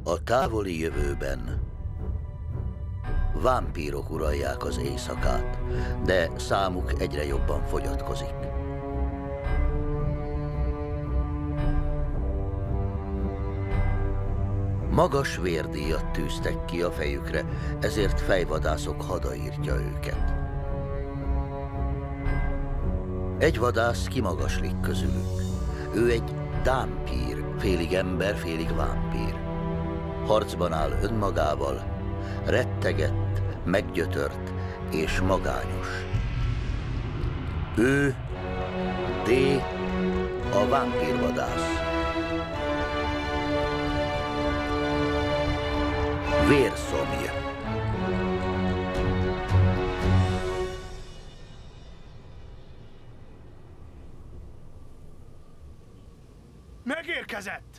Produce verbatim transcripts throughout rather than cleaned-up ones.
A távoli jövőben vámpírok uralják az éjszakát, de számuk egyre jobban fogyatkozik. Magas vérdíjat tűztek ki a fejükre, ezért fejvadászok hada írtja őket. Egy vadász kimagaslik közülük. Ő egy dámpír, félig ember, félig vámpír. Harcban áll önmagával, rettegett, meggyötört és magányos. Ő D. a vámpírvadász. Vérszomj. Megérkezett!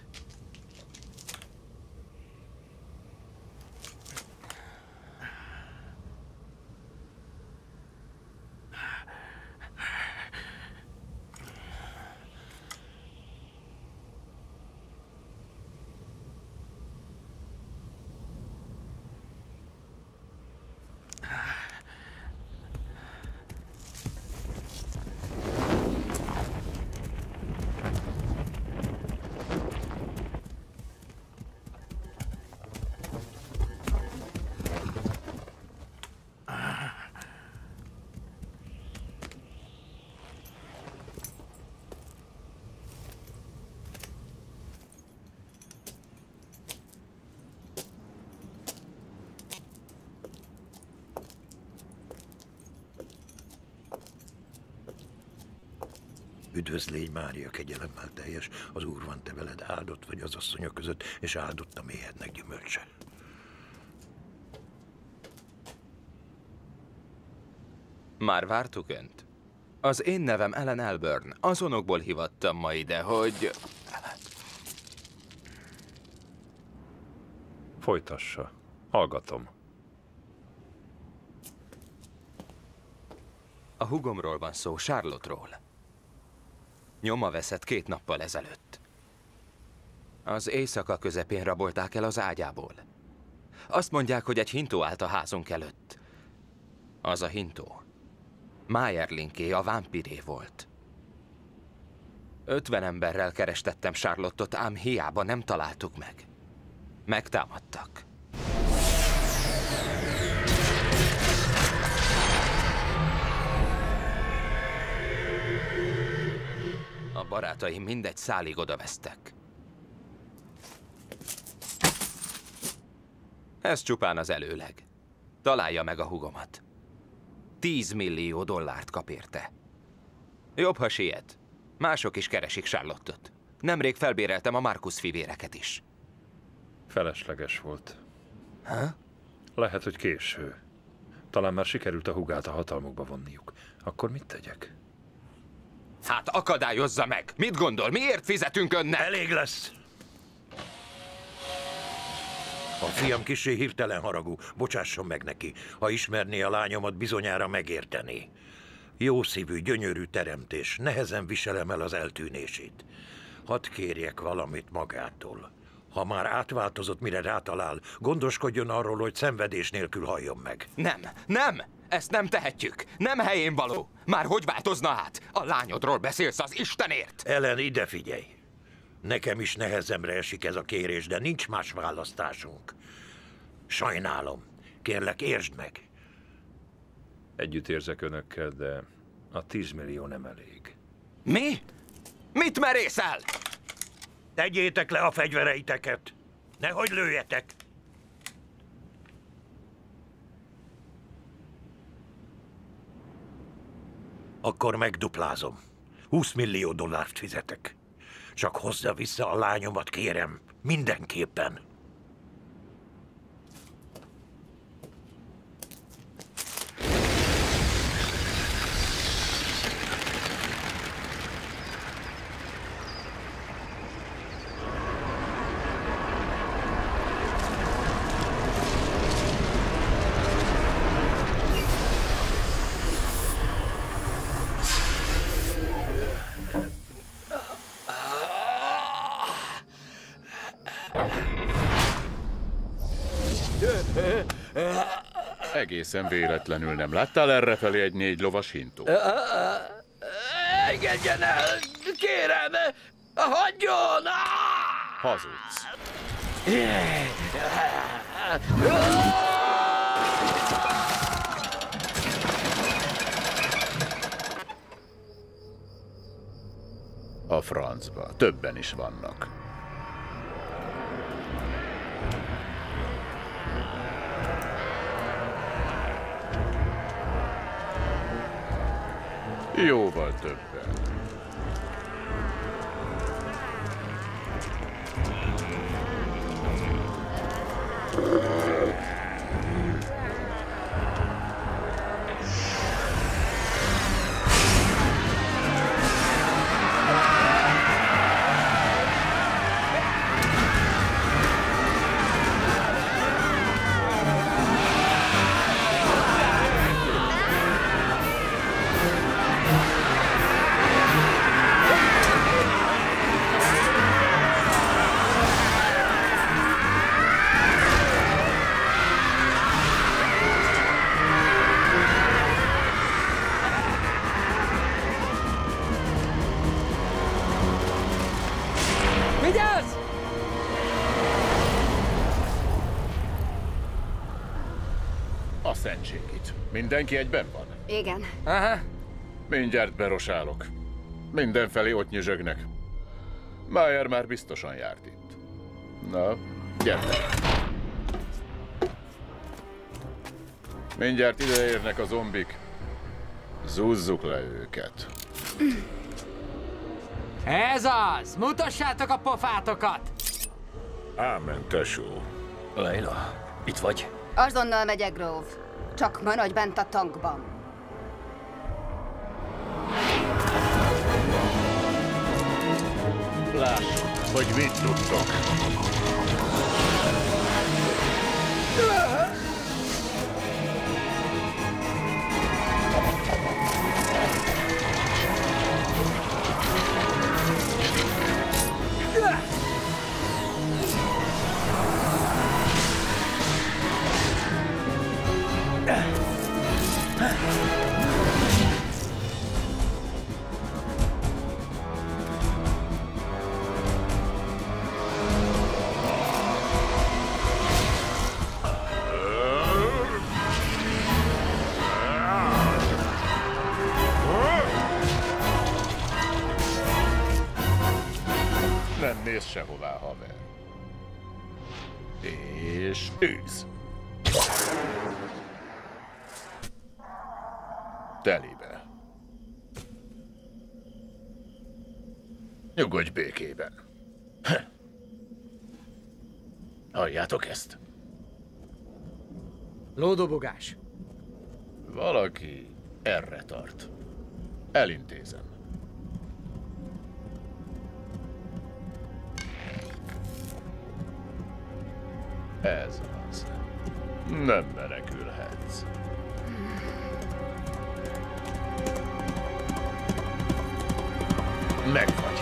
Üdvözl, légy Mária, kegyelemmel teljes, az Úr van te veled, áldott vagy az asszonyok között, és áldott a méhednek gyümölcse. Már vártuk önt. Az én nevem Ellen Elburn. Azonokból hivattam ma ide, hogy... Folytassa. Hallgatom. A hugomról van szó, Charlotte-ról. Nyoma veszett két nappal ezelőtt. Az éjszaka közepén rabolták el az ágyából. Azt mondják, hogy egy hintó állt a házunk előtt. Az a hintó Mayerlinké, a vámpiré volt. Ötven emberrel kerestettem Charlotte-ot, ám hiába nem találtuk meg. Megtámadtak. A barátaim mindegy szálig odavesztek. Ez csupán az előleg. Találja meg a hugomat. Tíz millió dollárt kap érte. Jobb, ha siet. Mások is keresik Charlotte-ot. Nemrég felbéreltem a Marcus fivéreket is. Felesleges volt. Ha? Lehet, hogy késő. Talán már sikerült a hugát a hatalmukba vonniuk. Akkor mit tegyek? Hát akadályozza meg! Mit gondol, miért fizetünk önnek? Elég lesz! A fiam kissé hirtelen haragú, bocsásson meg neki. Ha ismerné a lányomat, bizonyára megértené. Jó szívű, gyönyörű teremtés, nehezen viselem el az eltűnését. Hadd kérjek valamit magától. Ha már átváltozott, mire rátalál, gondoskodjon arról, hogy szenvedés nélkül halljon meg. Nem, nem! Ezt nem tehetjük! Nem helyén való! Már hogy változna át? A lányodról beszélsz az Istenért! Ellen, ide figyelj! Nekem is nehezemre esik ez a kérés, de nincs más választásunk. Sajnálom. Kérlek, értsd meg. Együtt érzek önökkel, de a tíz millió nem elég. Mi? Mit merészel? Tegyétek le a fegyvereiteket! Nehogy lőjetek! Akkor megduplázom. húsz millió dollárt fizetek. Csak hozza vissza a lányomat, kérem. Mindenképpen. Egészen véletlenül nem láttál errefelé egy négy lovas hintót? Engedjen el! Kérem! Hagyjon! Hazudsz. A francba. Többen is vannak. Jóval többen. A szentségit. Mindenki egyben van? Igen. Aha. Mindjárt berosálok. Mindenfelé ott nyüzsögnek. Májer már biztosan járt itt. Na, gyertek. Mindjárt ide érnek a zombik. Zúzzuk le őket. Ez az! Mutassátok a pofátokat! Ámen, tesó. Leila, itt vagy? Azonnal megyek, Grove. Csak maradj bent a tankban. Lássuk, hogy mit tudtok. Nem mész sehová, haver. És űz. Telibe. Nyugodj békében. Halljátok ezt? Lódobogás. Valaki erre tart. Elintézem. Ez az. Nem menekülhetsz. Megvagy.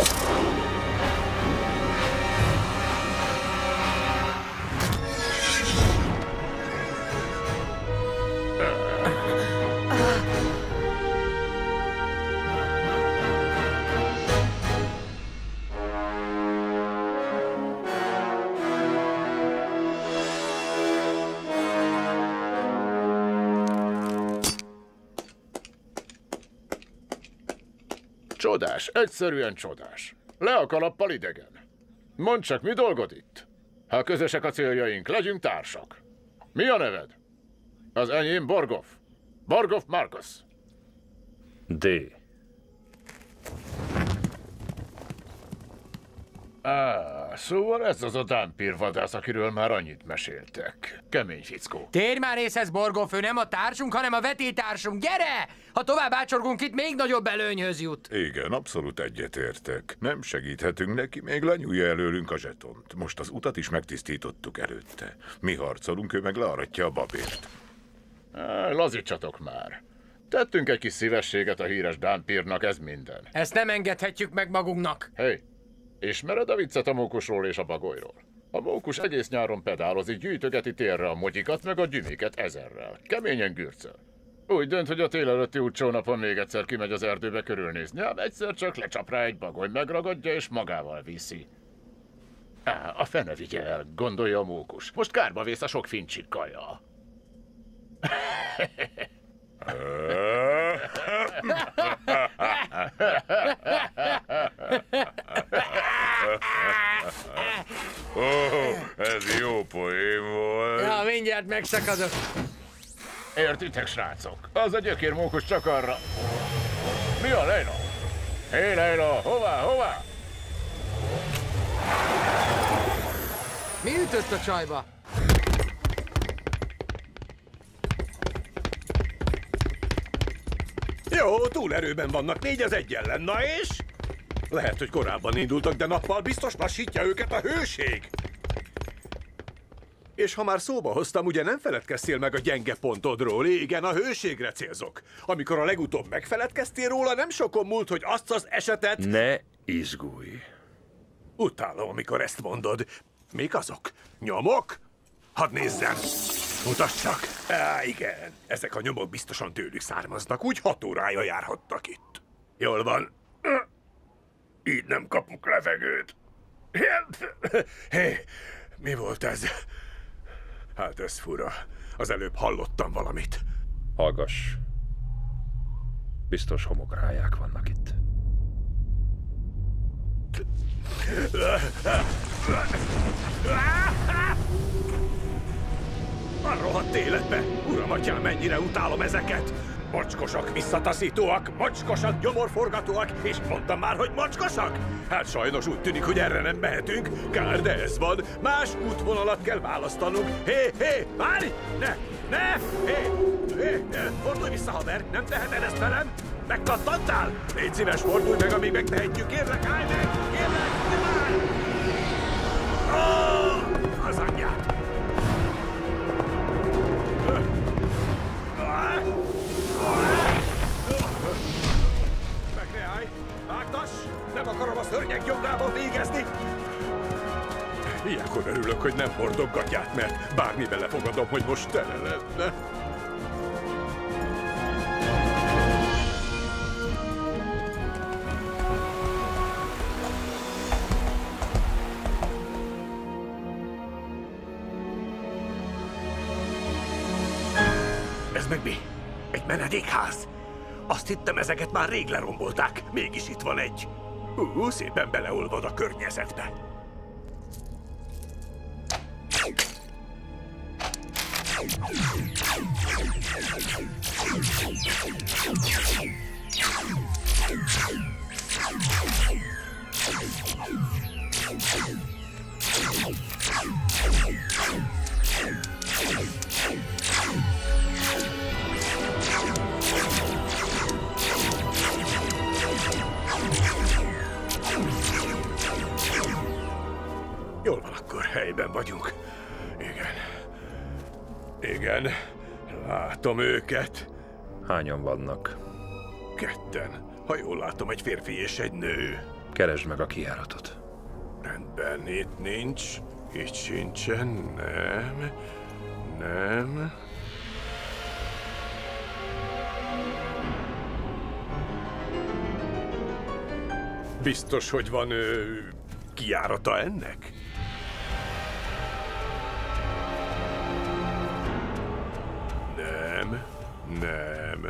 Csodás, egyszerűen csodás. Le a kalappal idegen. Mondd csak, mi dolgod itt? Ha közösek a céljaink, legyünk társak. Mi a neved? Az enyém Borgov. Borgov Marcus. D. Á, szóval ez az a dámpír vadász, akiről már annyit meséltek. Kemény fickó. Térj már észhez, Borgov, ő nem a társunk, hanem a vetétársunk. Gyere! Ha tovább ácsorgunk itt, még nagyobb előnyhöz jut. Igen, abszolút egyetértek. Nem segíthetünk neki, még lenyúlja előlünk a zsetont. Most az utat is megtisztítottuk előtte. Mi harcolunk, ő meg learatja a babért. Á, lazítsatok már. Tettünk egy kis szívességet a híres dámpírnak, ez minden. Ezt nem engedhetjük meg magunknak. Hé, hey, ismered a viccet a mókusról és a bagolyról? A mókus egész nyáron pedálozik, gyűjtögeti térre a mogyikat, meg a gyümiket ezerrel. Keményen gürcöl. Úgy dönt, hogy a tél előtti útcsónapon még egyszer kimegy az erdőbe körülnézni, ám egyszer csak lecsap rá egy bagoly, megragadja és magával viszi. Á, a fene vigye el, gondolja a mókus. Most kárba vész a sok fincsik kaja. Ó, ez jó poém volt. Ja, mindjárt megszakadok. Értitek, srácok? Az a gyökér mókus csak arra... Mi a Leila? Hé, Leila, hová, hová? Mi ütött a csajba? Jó, túlerőben vannak, négy az egy ellen, na és? Lehet, hogy korábban indultak, de nappal biztos lassítja őket a hőség. És ha már szóba hoztam, ugye nem feledkeztél meg a gyenge pontodról? Igen, a hőségre célzok. Amikor a legutóbb megfeledkeztél róla, nem sokon múlt, hogy azt az esetet... Ne izgulj. Utálom, amikor ezt mondod. Mik azok? Nyomok? Hadd nézzem. Mutasd csak. Á, igen. Ezek a nyomok biztosan tőlük származnak, úgy hat órája járhattak itt. Jól van. Így nem kapunk levegőt. Hé, mi volt ez? Hát ez fura. Az előbb hallottam valamit. Hallgass. Biztos homokráják vannak itt. A rohadt életbe! Uram, atyám, mennyire utálom ezeket! Mocskosak, visszataszítóak, mocskosak, gyomorforgatóak, és mondtam már, hogy mocskosak? Hát sajnos úgy tűnik, hogy erre nem mehetünk. Kár, de ez van. Más útvonalat kell választanunk. Hé, hé, várj! Ne, ne! Hé, hé, fordulj vissza, haver! Nem teheted ezt velem? Megkattantál? Légy szíves, fordulj meg, amíg megtehetjük. Kérlek, állj meg! Kérlek, állj! Oh, az anyját! Meg ne állj! Vágtass! Nem akarom a szörnyek nyomdában végezni! Ilyenkor örülök, hogy nem hordok gatyát, mert bármibe lefogadom, hogy most tele lenne. Ez meg mi? Egy menedékház? Azt hittem, ezeket már rég lerombolták. Mégis itt van egy. Ú, szépen beleolvad a környezetbe. Jól van, akkor helyben vagyunk. Igen. Igen. Látom őket. Hányan vannak? Ketten. Ha jól látom, egy férfi és egy nő. Keresd meg a kijáratot. Rendben, itt nincs. Itt sincsen. Nem. Nem. Biztos, hogy van ö, kijárata ennek? Nem. Nem.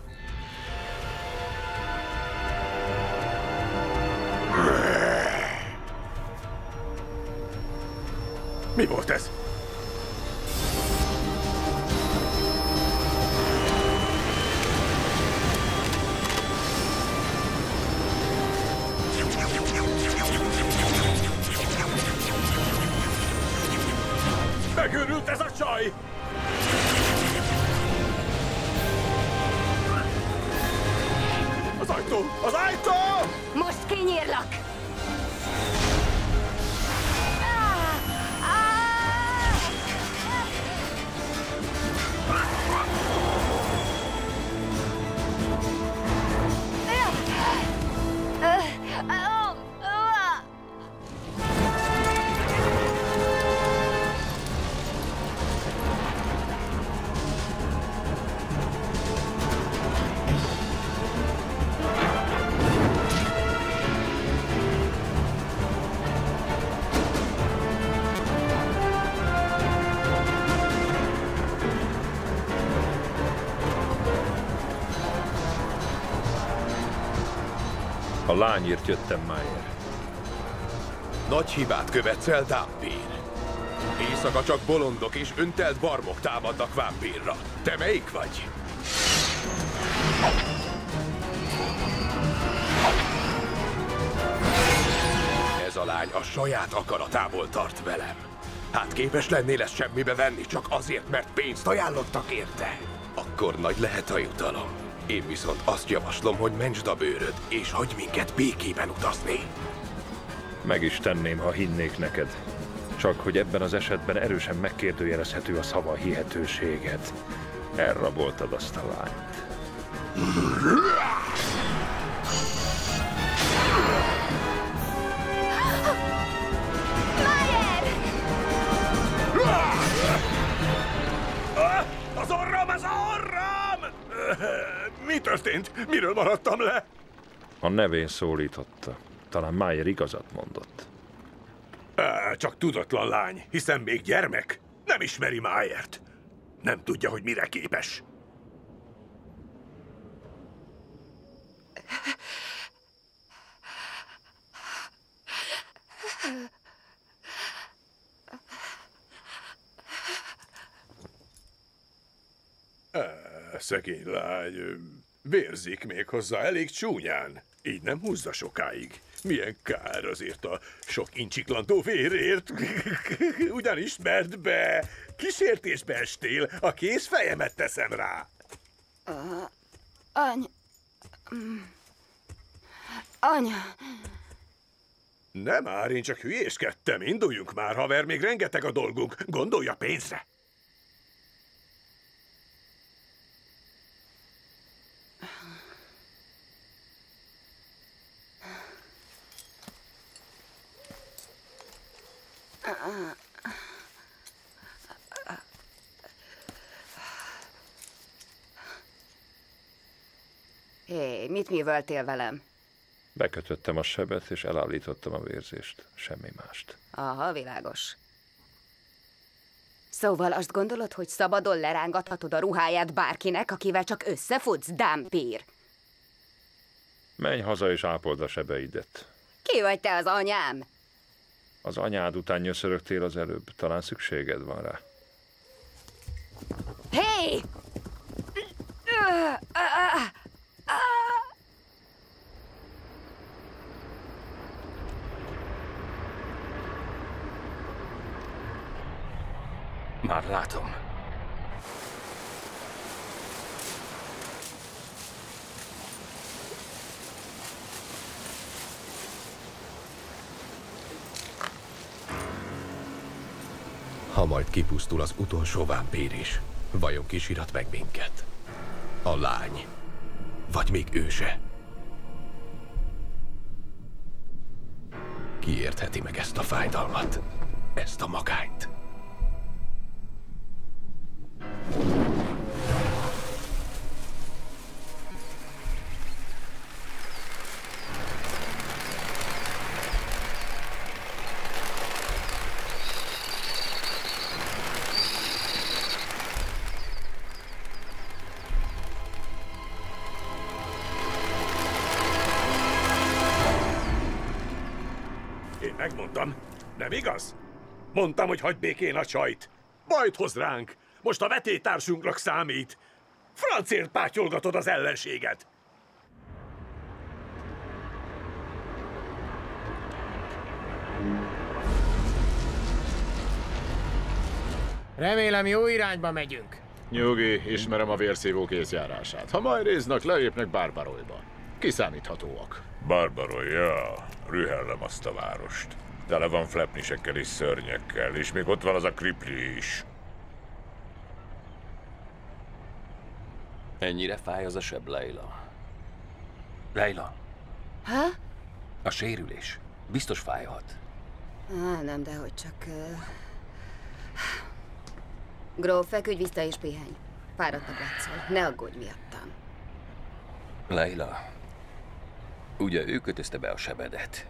Mi volt ez? Megőrült ez a csaj! Az ajtó! Az ajtó! Most kinyírlak! A lányért jöttem, Meyer. Nagy hibát követsz el, Dampír. Éjszaka csak bolondok és öntelt barmok támadnak vámpírra. Te melyik vagy? Ez a lány a saját akaratából tart velem. Hát képes lennél ezt semmibe venni, csak azért, mert pénzt ajánlottak érte? Akkor nagy lehet a jutalom. Én viszont azt javaslom, hogy mentsd a bőröd, és hagyj minket békében utazni. Meg is tenném, ha hinnék neked. Csak hogy ebben az esetben erősen megkérdőjelezhető a szava hihetőséget. Elraboltad azt a lányt. Az orrom, az orrom! Mi történt? Miről maradtam le? A nevén szólította. Talán Meyer igazat mondott. Csak tudatlan lány, hiszen még gyermek. Nem ismeri Meyert. Nem tudja, hogy mire képes. Szegény lány, vérzik még hozzá elég csúnyán. Így nem húzza sokáig. Milyen kár azért a sok incsiklandó vérért. Ugyan ismerd be, kísértésbe estél, a kész fejemet teszem rá. Uh, anya... Anya... Nem már, én csak hülyéskedtem. Induljunk már, haver, még rengeteg a dolgunk. Gondolj a pénzre. Hé, mit műveltél velem? Bekötöttem a sebet, és elállítottam a vérzést. Semmi mást. Aha, világos. Szóval azt gondolod, hogy szabadon lerángathatod a ruháját bárkinek, akivel csak összefutsz, Dampír? Menj haza és ápold a sebeidet. Ki vagy te, az anyám? Az anyád után nyöszörögtél az előbb. Talán szükséged van rá. Hé! Hey! Már látom. Ha majd kipusztul az utolsó vámpír is, vajon kísírat meg minket? A lány. Vagy még ő se? Ki értheti meg ezt a fájdalmat? Ezt a magányt? Én megmondtam, nem igaz? Mondtam, hogy hagyd békén a csajt. Bajt hoz ránk. Most a vetélytársunknak számít. Francért pátyolgatod az ellenséget. Remélem, jó irányba megyünk. Nyugi, ismerem a vérszívó kézjárását. Ha majd résznak, lelépnek Barbaroyba. Kiszámíthatóak. Barbaroy, ja. Rühellem azt a várost. Tele van flepnisekkel és szörnyekkel, és még ott van az a kripli is. Ennyire fáj az a seb, Leila? Leila, Ha? a sérülés biztos fájhat. Á, nem, dehogy csak... Uh... Gróf, feküdj vissza és pihenj. Fáradtabb látszol. Ne aggódj miattam. Leila, ugye ő kötözte be a sebedet?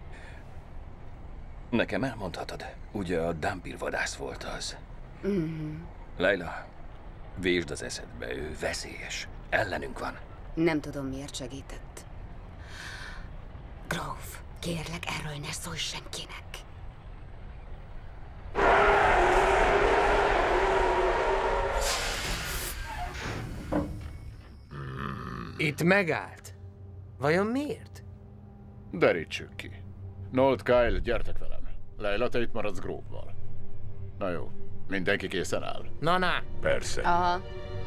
Nekem elmondhatod, ugye a Dampír vadász volt az? Mm-hmm. Leila, vésd az eszedbe, ő veszélyes. Ellenünk van. Nem tudom, miért segített. Grove, kérlek, erről ne szólj senkinek. Itt megállt. Vajon miért? Derítsük ki. Nolt, Kyle, gyertek velem. Leila, te itt maradsz Grove-val. Na jó, mindenki készen áll. Na, na. Persze. Aha.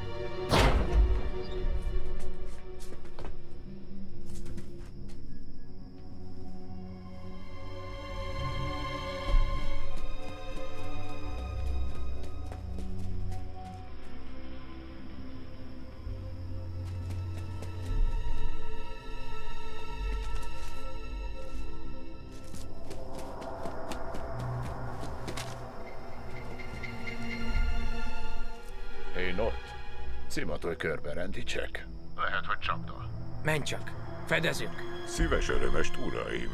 Én ott. Szimatolj körbe, rendítsek. Lehet, hogy csapda. Menj csak. Fedezünk. Szíves örömest, uraim.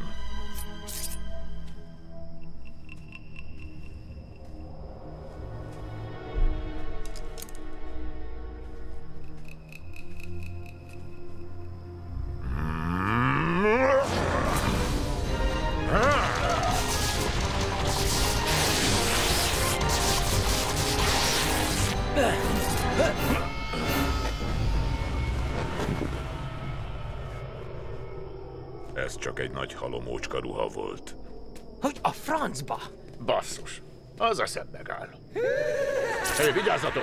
Ez csak egy nagy halomócska ruha volt. Hogy a francba? Basszus. Az a szem megáll. Hé, hey, vigyázzatok!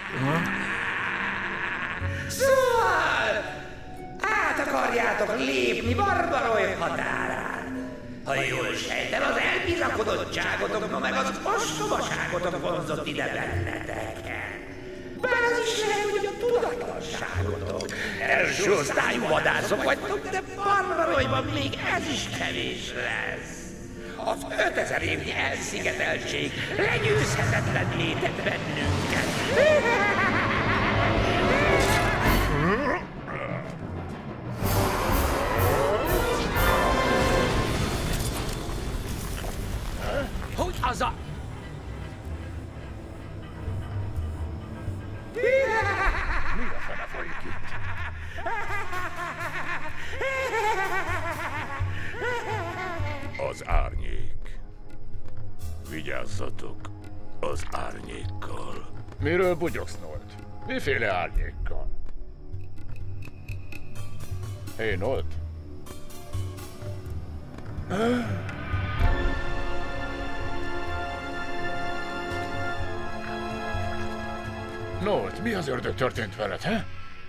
Szóval! Át akarjátok lépni Barbaroj határán. Ha jól sejtem, az elbizakodottságotok, ma meg az ostobaságotok vonzott ide benneteken. Bár az is lehet, hogy a tudatlanságotok. Első osztályú vadászok vagytok, de Barbarojban még ez is kevés lesz. Az ötezer évnyi elszigeteltség legyőzhetetlen létet bennünket. Hogy az a... Mi a fene folyik itt? Az árnyék. Vigyázzatok az árnyékkal. Miről bugyogsz, Nolt? Miféle árnyékkal? Hé, hey, Nolt? Nolt, mi az ördög történt veled, he?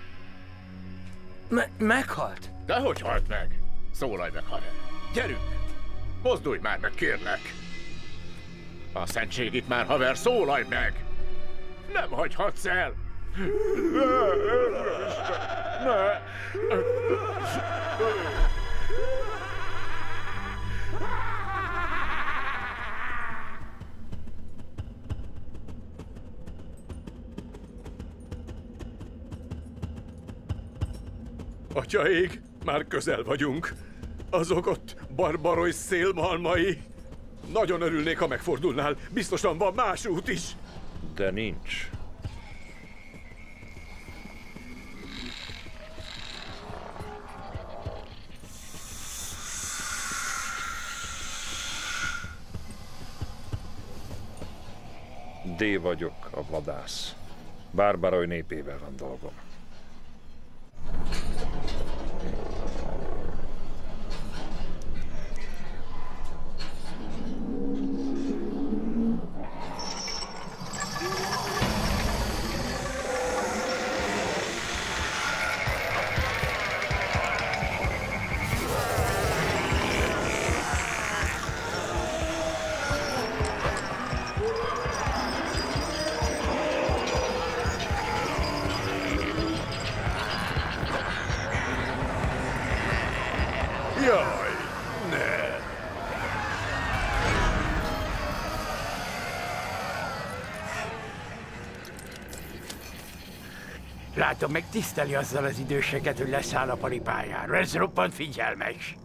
Me meghalt? Dehogy halt meg? Szólalj meg, haver. Gyerünk! Mozdulj már meg, kérlek! A szentség itt már, haver, szólalj meg! Nem hagyhatsz el! Ne! Atyaég, már közel vagyunk. Azok ott Barbaroj szélmalmai. Nagyon örülnék, ha megfordulnál. Biztosan van más út is. De nincs. D vagyok, a vadász. Barbaroj népével van dolgom. Jaj, ne! Látom, megtiszteli azzal az időseket, hogy leszáll a paripájára. Ez roppant figyelmes.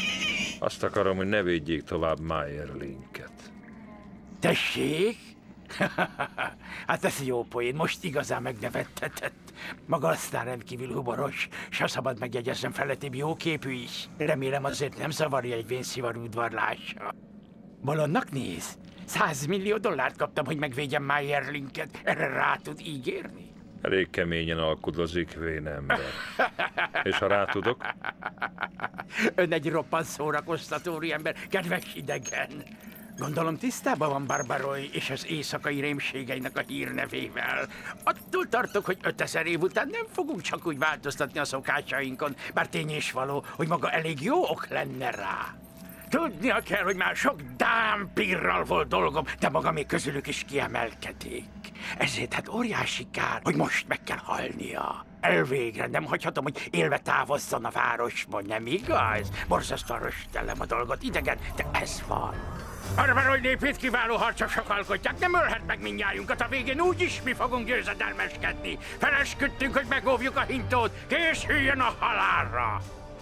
Azt akarom, hogy ne védjék tovább Mayerlinket. Tessék? Hát ez jó poén, most igazán megnevettetett. Maga aztán rendkívül humoros, s ha szabad megjegyezzem, felettébb jóképű is. Remélem azért nem zavarja egy vénszivarú udvarlása. Bolondnak néz? Százmillió dollárt kaptam, hogy megvédjem Mayerlinket. Erre rá tud ígérni? Elég keményen alkudozik, vén ember. És ha rá tudok? Ön egy roppant szórakoztató ember, kedves idegen. Gondolom tisztában van Barbaroy és az éjszakai rémségeinek a hírnevével. Attól tartok, hogy ötezer év után nem fogunk csak úgy változtatni a szokásainkon, bár tény és való, hogy maga elég jó ok lenne rá. Tudnia kell, hogy már sok dámpírral volt dolgom, de maga még közülük is kiemelkedik. Ezért hát óriási kár, hogy most meg kell halnia. Elvégre nem hagyhatom, hogy élve távozzon a városból, nem igaz? Borzasztóan röstellem a dolgot, idegen, de ez van. Barbaroy népét kiváló harcosok alkotják, nem ölhet meg mindnyájunkat, a végén úgyis mi fogunk győzedelmeskedni. Felesküdtünk, hogy megóvjuk a hintót, készüljön a halálra!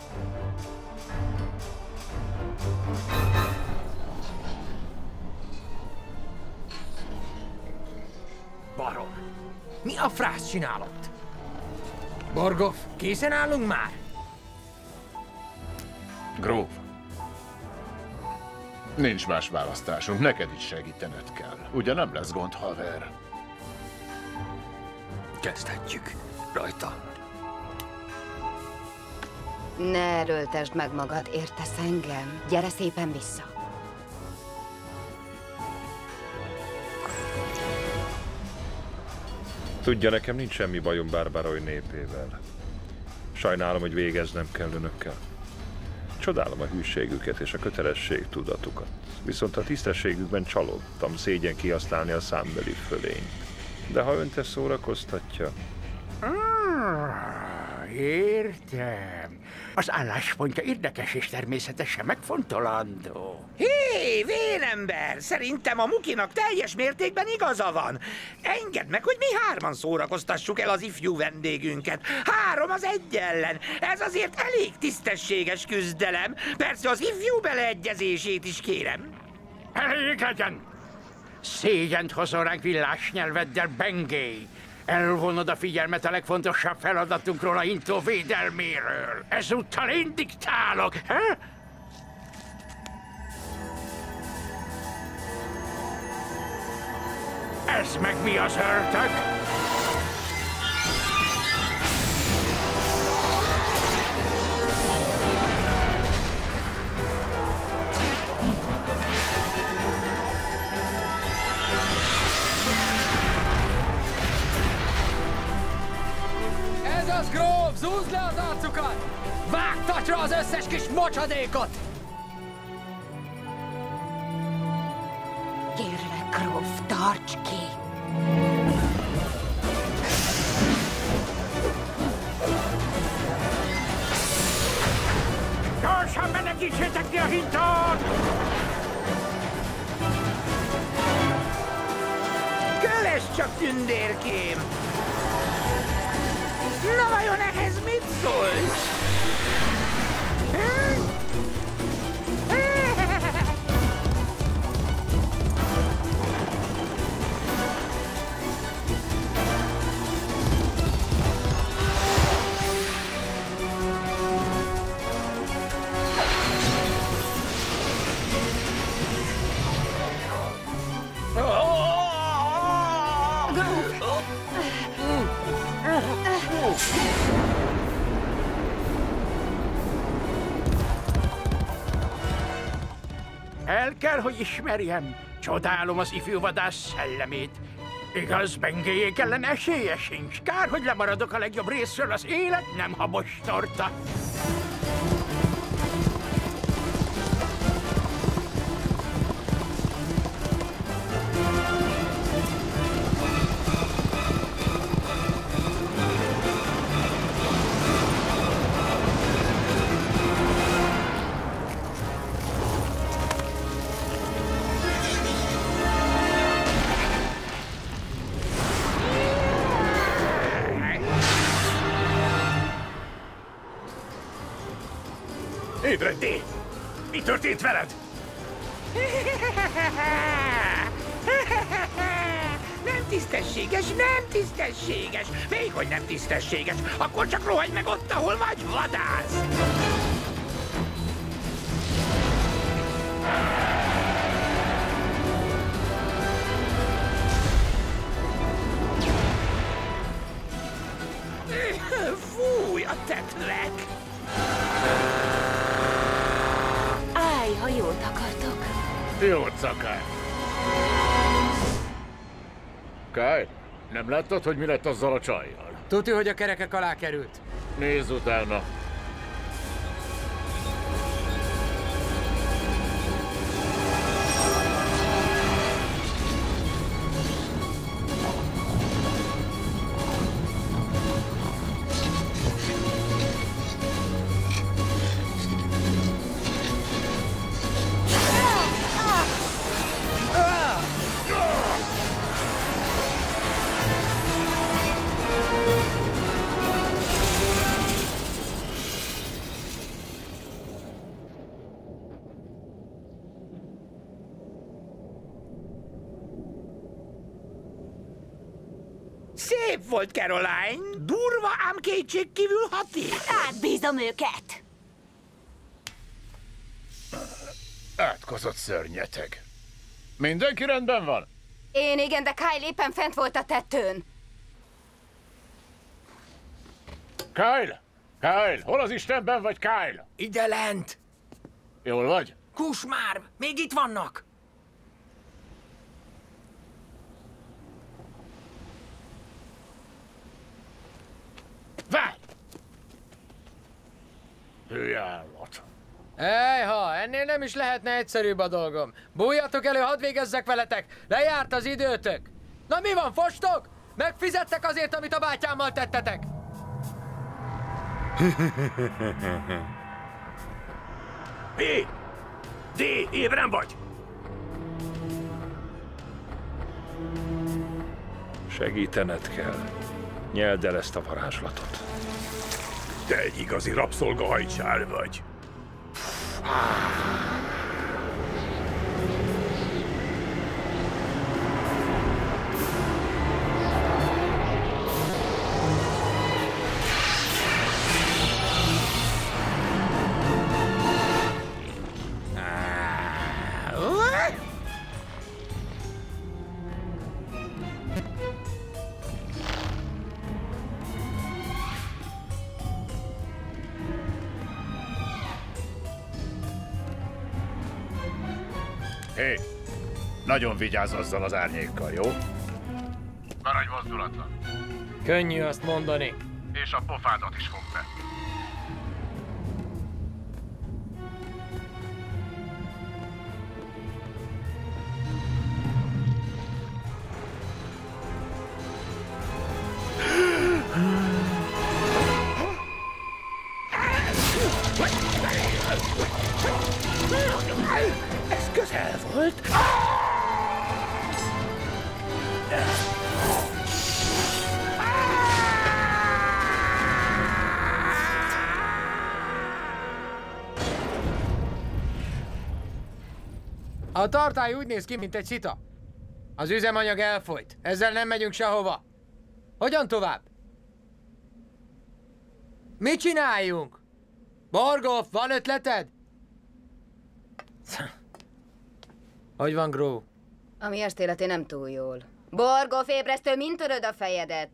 Baron, mi a frász csinálott? Borgov, készen állunk már? Gróf, nincs más választásunk, neked is segítened kell. Ugye nem lesz gond, haver? Kezdhetjük. Rajta. Ne erőltesd meg magad, értesz engem? Gyere szépen vissza. Tudja, nekem nincs semmi bajom Barbaroy népével. Sajnálom, hogy végeznem kell önökkel. Csodálom a hűségüket és a kötelességtudatukat. Viszont a tisztességükben csalódtam, szégyen kihasználni a számbeli fölényt. De ha önt ezt szórakoztatja... Ah, értem. Az álláspontja érdekes és természetesen megfontolandó. Hé, vénember! Szerintem a Mukinak teljes mértékben igaza van. Engedd meg, hogy mi hárman szórakoztassuk el az ifjú vendégünket. Három az egy ellen. Ez azért elég tisztességes küzdelem. Persze az ifjú beleegyezését is kérem. Elég legyen! Szégyent hozol ránk villás nyelveddel, Bengay. Elvonod a figyelmet a legfontosabb feladatunkról, a hintó védelméről. Ezúttal én diktálok, he? Ez meg mi az ördög? Ez az, Gróf! Zúzd le az arcukat! Vágtatj az összes kis mocsadékot! Kérlek, gróf, tarts ki! Gyorsan menekítsétek ki a hintót! Kövess csak, tündérkém! Na vajon ehhez mit szólsz? El kell, hogy ismerjem. Csodálom az ifjú vadász szellemét. Igaz, Bengayék ellen esélye sincs. Kár, hogy lemaradok a legjobb részről, az élet nem habos torta. Ébredj! Mi történt veled? tisztességes, nem tisztességes. Még hogy nem tisztességes, akkor csak rohagy meg ott, ahol vagy, vadász! Fúj, a tetvek! Állj, ha jót akartok. Jót, Szakály. Kyle, nem láttad, hogy mi lett azzal a csajjal? Tudja, hogy a kerekek alá került. Nézz utána. Szép volt, Caroline. Durva, ám kétségkívül hatékony. Átbízom őket. Átkozott szörnyeteg. Mindenki rendben van? Én igen, de Kyle éppen fent volt a tetőn. Kyle! Kyle! Hol az Istenben vagy, Kyle? Ide lent! Jól vagy? Kus már! Még itt vannak! Várj! Hülye állat. Ejha, ennél nem is lehetne egyszerűbb a dolgom. Bújjatok elő, hadd végezzek veletek! Lejárt az időtök! Na mi van, fostok? Megfizettek azért, amit a bátyámmal tettetek! Hé! Dé, ébren vagy? Segítened kell. Nyeld el ezt a varázslatot. Te egy igazi rabszolgahajcsár vagy. Hé, nagyon vigyázz azzal az árnyékkal, jó? Maradj mozdulatlan. Könnyű azt mondani. És a pofádat is fogd be. Ez közel volt. A tartály úgy néz ki, mint egy szita. Az üzemanyag elfolyt. Ezzel nem megyünk sehova. Hogyan tovább? Mit csináljunk? Borgolf, van ötleted? Hogy van, Gró? A mi estéleté nem túl jól. Borgolf ébresztő, mint töröd a fejedet?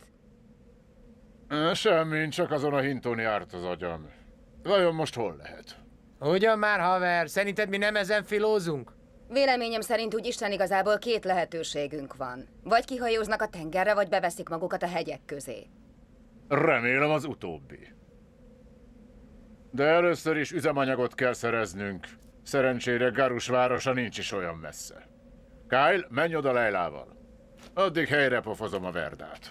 Semmi, csak azon a hintón járt az agyam. Vajon most hol lehet? Ugyan már, haver, szerinted mi nem ezen filózunk? Véleményem szerint úgy Isten igazából két lehetőségünk van. Vagy kihajóznak a tengerre, vagy beveszik magukat a hegyek közé. Remélem az utóbbi. De először is üzemanyagot kell szereznünk. Szerencsére Garus városa nincs is olyan messze. Kyle, menj oda Leilával. Addig helyre pofozom a Verdát.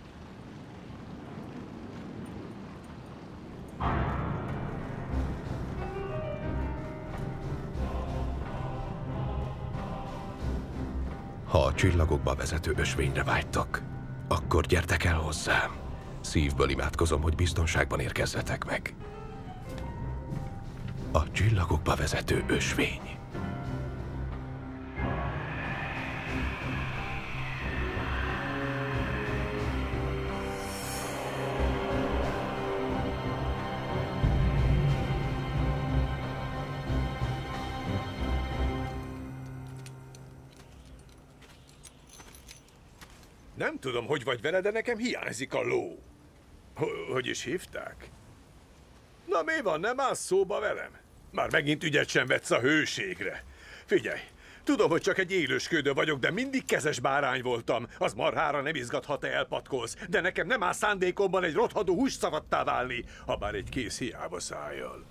Ha a csillagokba vezető ösvényre vágytok, akkor gyertek el hozzám. Szívből imádkozom, hogy biztonságban érkezzetek meg. A csillagokba vezető ösvény. Nem tudom, hogy vagy vele, de nekem hiányzik a ló. Hogy is hívták? Na mi van, nem állsz szóba velem? Már megint ügyet sem vetsz a hőségre. Figyelj, tudom, hogy csak egy élősködő vagyok, de mindig kezes bárány voltam. Az marhára nem izgathat, te elpatkolsz, de nekem nem áll szándékomban egy rothadó hússzavattá válni, ha bár egy kész hiába szájjal.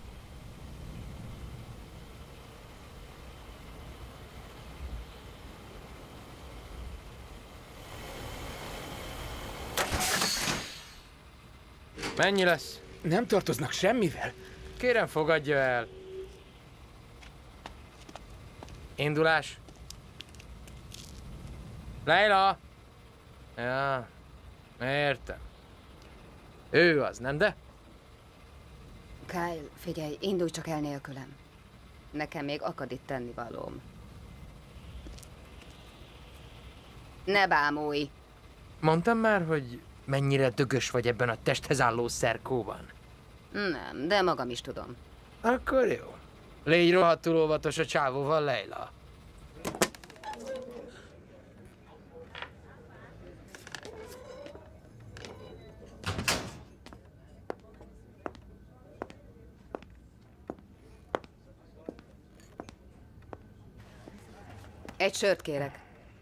Mennyi lesz? Nem tartoznak semmivel. Kérem, fogadja el. Indulás. Leila! Ja, értem. Ő az, nem de? Kyle, figyelj, indulj csak el nélkülem. Nekem még akad itt tennivalóm. Ne bámulj! Mondtam már, hogy mennyire dögös vagy ebben a testhez álló szerkóban? Nem, de magam is tudom. Akkor jó. Légy rohadtul óvatos a csávóval, Leila. Egy sört kérek.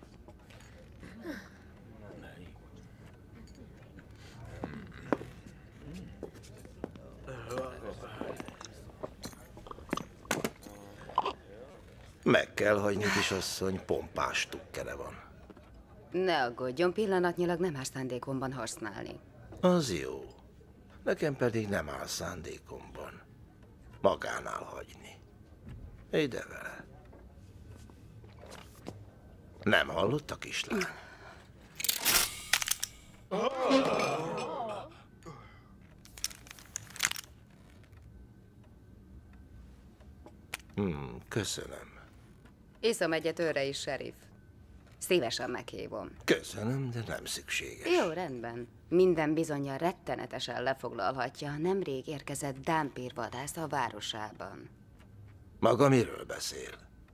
Meg kell hagyni, kisasszony, pompás tukkere van. Ne aggódjon, pillanatnyilag nem áll szándékomban használni. Az jó. Nekem pedig nem áll szándékomban magánál hagyni. Ide vele. Nem hallott a kislány? Hmm, köszönöm. Iszom egyet őre is, sheriff. Szívesen meghívom. Köszönöm, de nem szükséges. Jó, rendben. Minden bizonnyal rettenetesen lefoglalhatja a nemrég érkezett dámpírvadász a városában. Maga miről beszél?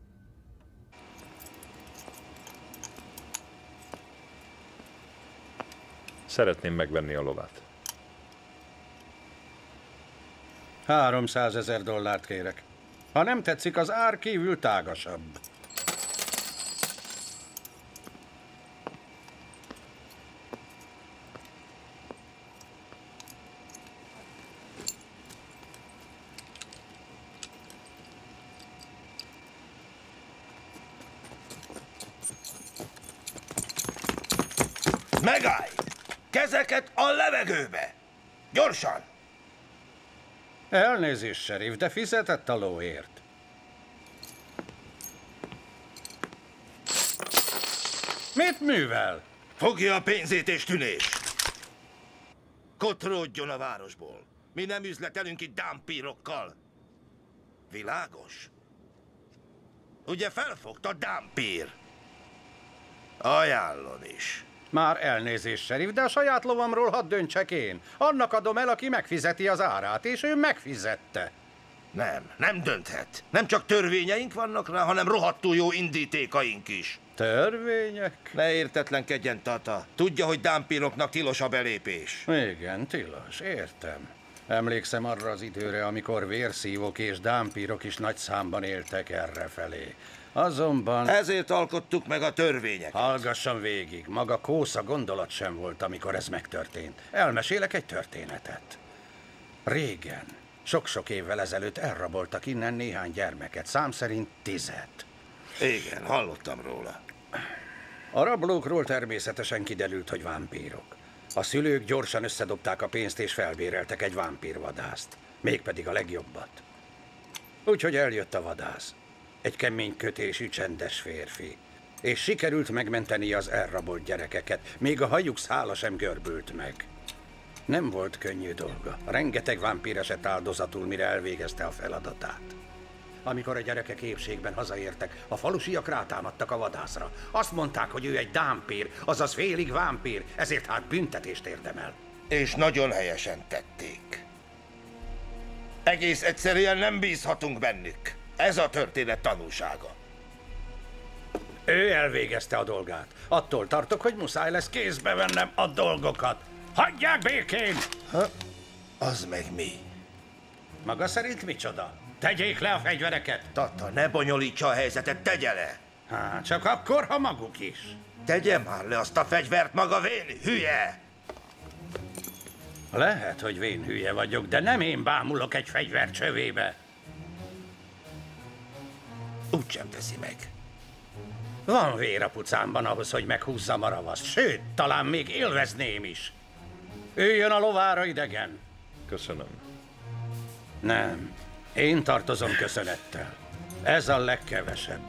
Szeretném megvenni a lovát. háromszázezer dollárt kérek. Ha nem tetszik, az ár kívül tágasabb. Megállj! Kezeket a levegőbe! Gyorsan! Elnézést, sheriff, de fizetett a lóért. Mit művel? Fogja a pénzét és tűnés! Kotródjon a városból! Mi nem üzletelünk itt dámpírokkal! Világos? Ugye felfogta dámpír? Ajánlom is. Már elnézést, sheriff, de a saját lovamról hadd döntsek én. Annak adom el, aki megfizeti az árát, és ő megfizette. Nem, nem dönthet. Nem csak törvényeink vannak rá, hanem rohadtul jó indítékaink is. Törvények? Ne értetlenkedjen, Tata. Tudja, hogy dámpíroknak tilos a belépés. Igen, tilos, értem. Emlékszem arra az időre, amikor vérszívók és dámpírok is nagy számban éltek errefelé. Azonban... Ezért alkottuk meg a törvényeket. Hallgasson végig, maga kósza gondolat sem volt, amikor ez megtörtént. Elmesélek egy történetet. Régen, sok-sok évvel ezelőtt elraboltak innen néhány gyermeket, szám szerint tizet. Igen, hallottam róla. A rablókról természetesen kiderült, hogy vámpírok. A szülők gyorsan összedobták a pénzt és felbéreltek egy vámpírvadászt. Mégpedig a legjobbat. Úgyhogy eljött a vadász. Egy kemény kötésű, csendes férfi. És sikerült megmenteni az elrabolt gyerekeket, még a hajuk szála sem görbült meg. Nem volt könnyű dolga. Rengeteg vámpír esett áldozatul, mire elvégezte a feladatát. Amikor a gyerekek épségben hazaértek, a falusiak rátámadtak a vadászra. Azt mondták, hogy ő egy dámpír, azaz félig vámpír, ezért hát büntetést érdemel. És nagyon helyesen tették. Egész egyszerűen nem bízhatunk bennük. Ez a történet tanulsága. Ő elvégezte a dolgát. Attól tartok, hogy muszáj lesz kézbe vennem a dolgokat. Hagyják békén! Ha? Az meg mi? Maga szerint micsoda? Tegyék le a fegyvereket! Tata, ne bonyolítsa a helyzetet, tegye le! Hát, csak akkor, ha maguk is. Tegye már le azt a fegyvert, maga vén, hülye! Lehet, hogy vén hülye vagyok, de nem én bámulok egy fegyver csövébe. Úgy sem teszi meg. Van vér a pucámban ahhoz, hogy meghúzzam a ravaszt. Sőt, talán még élvezném is. Üljön a lovára, idegen. Köszönöm. Nem. Én tartozom köszönettel. Ez a legkevesebb.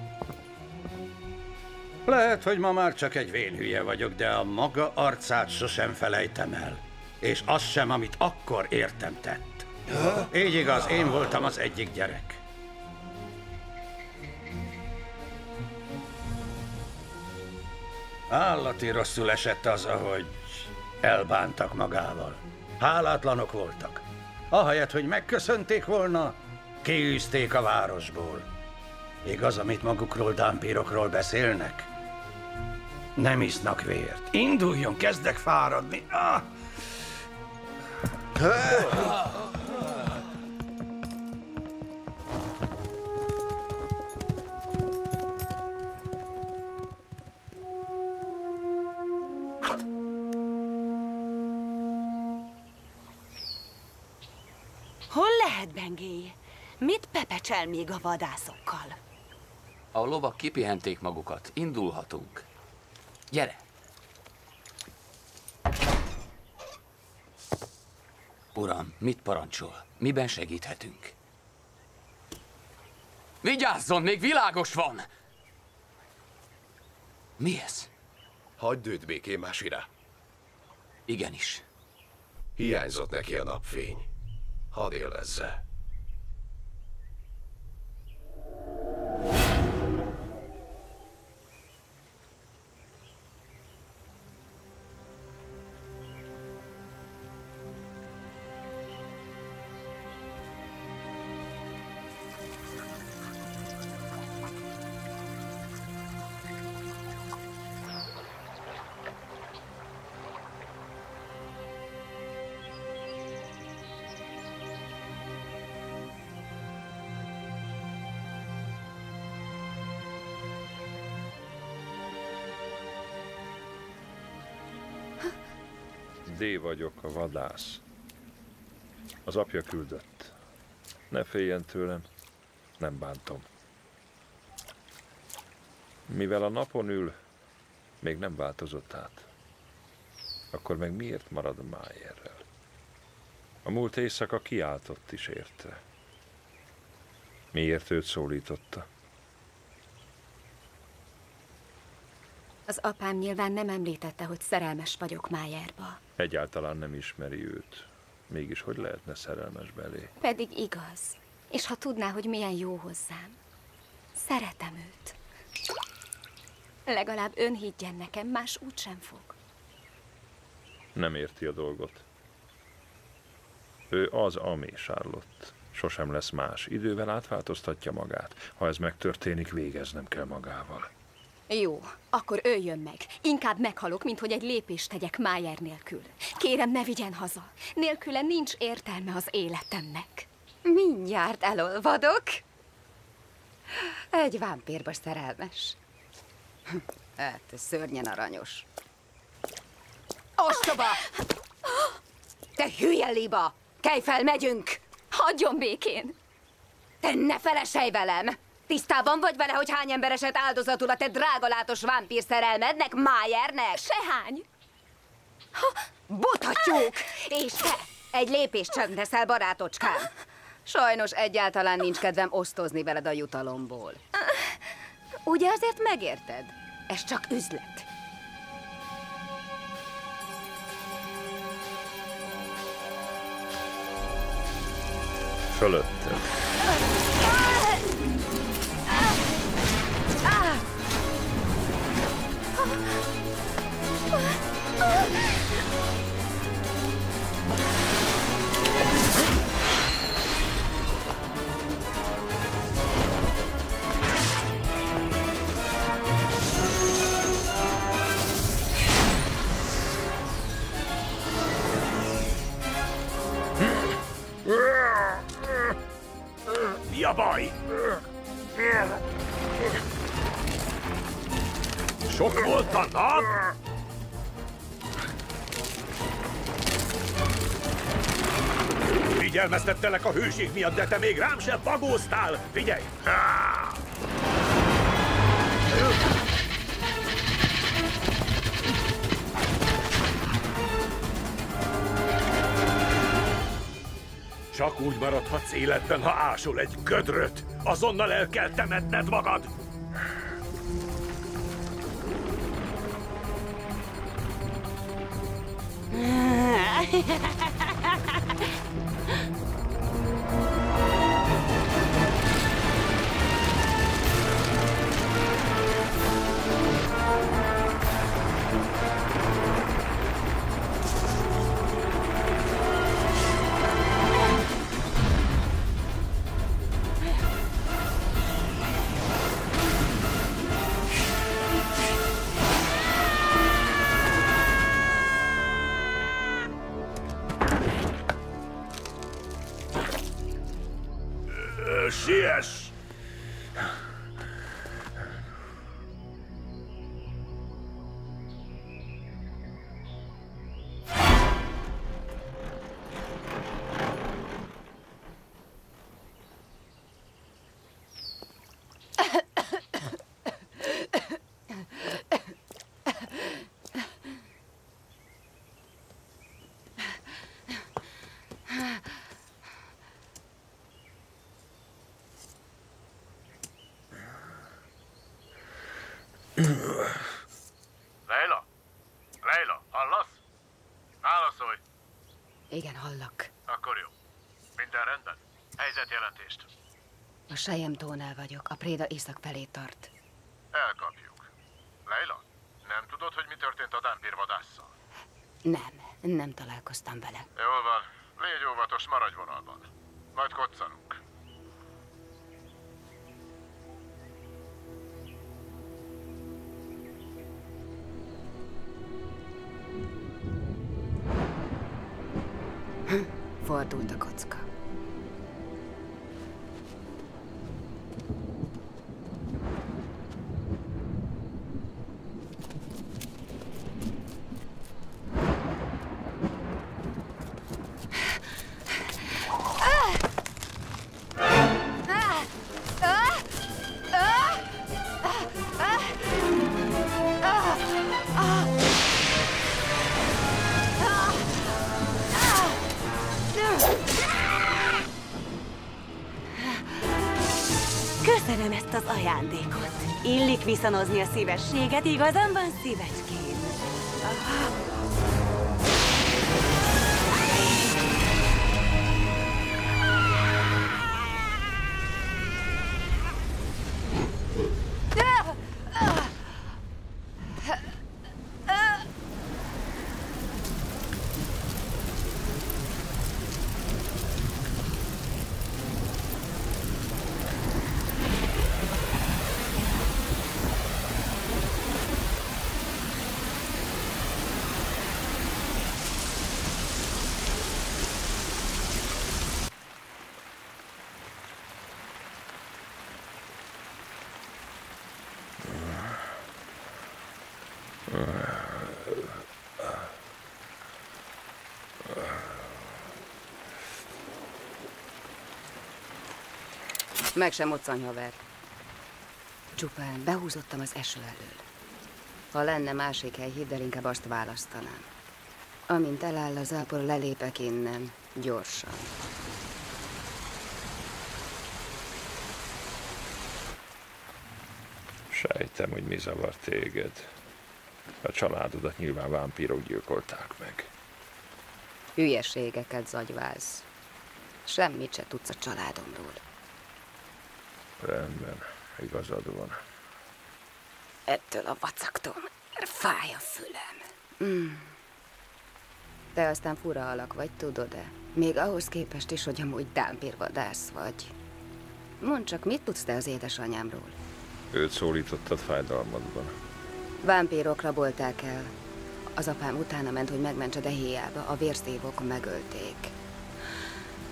Lehet, hogy ma már csak egy vénhülye vagyok, de a maga arcát sosem felejtem el. És az sem, amit akkor értem tett. Így igaz, én voltam az egyik gyerek. Állati rosszul esett az, ahogy elbántak magával. Hálátlanok voltak. Ahelyett, hogy megköszönték volna, kiűzték a városból. Igaz, amit magukról, dámpírokról beszélnek? Nem isznak vért. Induljon, kezdek fáradni. Ah! Hol lehet Bengély? Mit pepecsel még a vadászokkal? A lovak kipihenték magukat. Indulhatunk. Gyere! Uram, mit parancsol? Miben segíthetünk? Vigyázzon, még világos van! Mi ez? Hagyd őt békén, Másira. Igenis. Hiányzott neki a napfény. Hadd élvezze. D vagyok, a vadász. Az apja küldött. Ne féljen tőlem, nem bántom. Mivel a napon ül, még nem változott át. Akkor meg miért marad Májerrel? A múlt éjszaka kiáltott is érte. Miért őt szólította? Az apám nyilván nem említette, hogy szerelmes vagyok Májerba. Egyáltalán nem ismeri őt. Mégis hogy lehetne szerelmes belé? Pedig igaz. És ha tudná, hogy milyen jó hozzám. Szeretem őt. Legalább ön higgyen nekem, más úgysem fog. Nem érti a dolgot. Ő az, ami Charlotte. Sosem lesz más. Idővel átváltoztatja magát. Ha ez megtörténik, végeznem kell magával. Jó, akkor öljön meg. Inkább meghalok, mint hogy egy lépést tegyek Májer nélkül. Kérem, ne vigyen haza. Nélküle nincs értelme az életemnek. Mindjárt elolvadok. Egy vámpírba szerelmes. Hát, szörnyen aranyos. Ostoba! Te hülye liba! Kelj fel, megyünk! Hagyjon békén! Te ne feleselj velem! Tisztában vagy vele, hogy hány ember esett áldozatul a te drágalátos vámpír szerelmednek, Májernek? Sehány! Butatyúk! És te! Egy lépést sem teszel, barátocskám! Sajnos egyáltalán nincs kedvem osztozni veled a jutalomból. Ugye azért megérted? Ez csak üzlet. Fölöttem. Mi a baj? Sok volt a nap? Figyelmeztettelek a hőség miatt, de te még rám sem bagóztál! Figyelj! Csak úgy maradhatsz életben, ha ásol egy gödröt. Azonnal el kell temetned magad! Siess! Leila? Leila, hallasz? Válaszolj! Igen, hallak. Akkor jó. Minden rendben? Helyzetjelentést. A Sejemtónál vagyok. A préda észak felé tart. Elkapjuk. Leila, nem tudod, hogy mi történt a dámpírvadásszal? Nem, nem találkoztam vele. Jól van. Légy óvatos, maradj vonalban. Majd koccanunk. Fordult a kocka. Köszönöm ezt az ajándékot. Illik viszonozni a szívességet, igazam van, szívecském? Meg sem moccanj, haver. Csupán behúzottam az eső elől. Ha lenne másik hely, hidd el, inkább azt választanám. Amint eláll a zápor, lelépek innen. Gyorsan. Sejtem, hogy mi zavar téged. A családodat nyilván vámpírok gyilkolták meg. Hülyeségeket zagyválsz. Semmit se tudsz a családomról. Rendben, igazad van. Ettől a vacaktól fáj a fülem. Mm. Te aztán fura alak vagy, tudod-e? Még ahhoz képest is, hogy amúgy dámpírvadász vagy. Mondd csak, mit tudsz te az édesanyámról? Őt szólítottad fájdalmadban. Vámpírok rabolták el. Az apám utána ment, hogy megmentse, de hiába. A vérszívók megölték.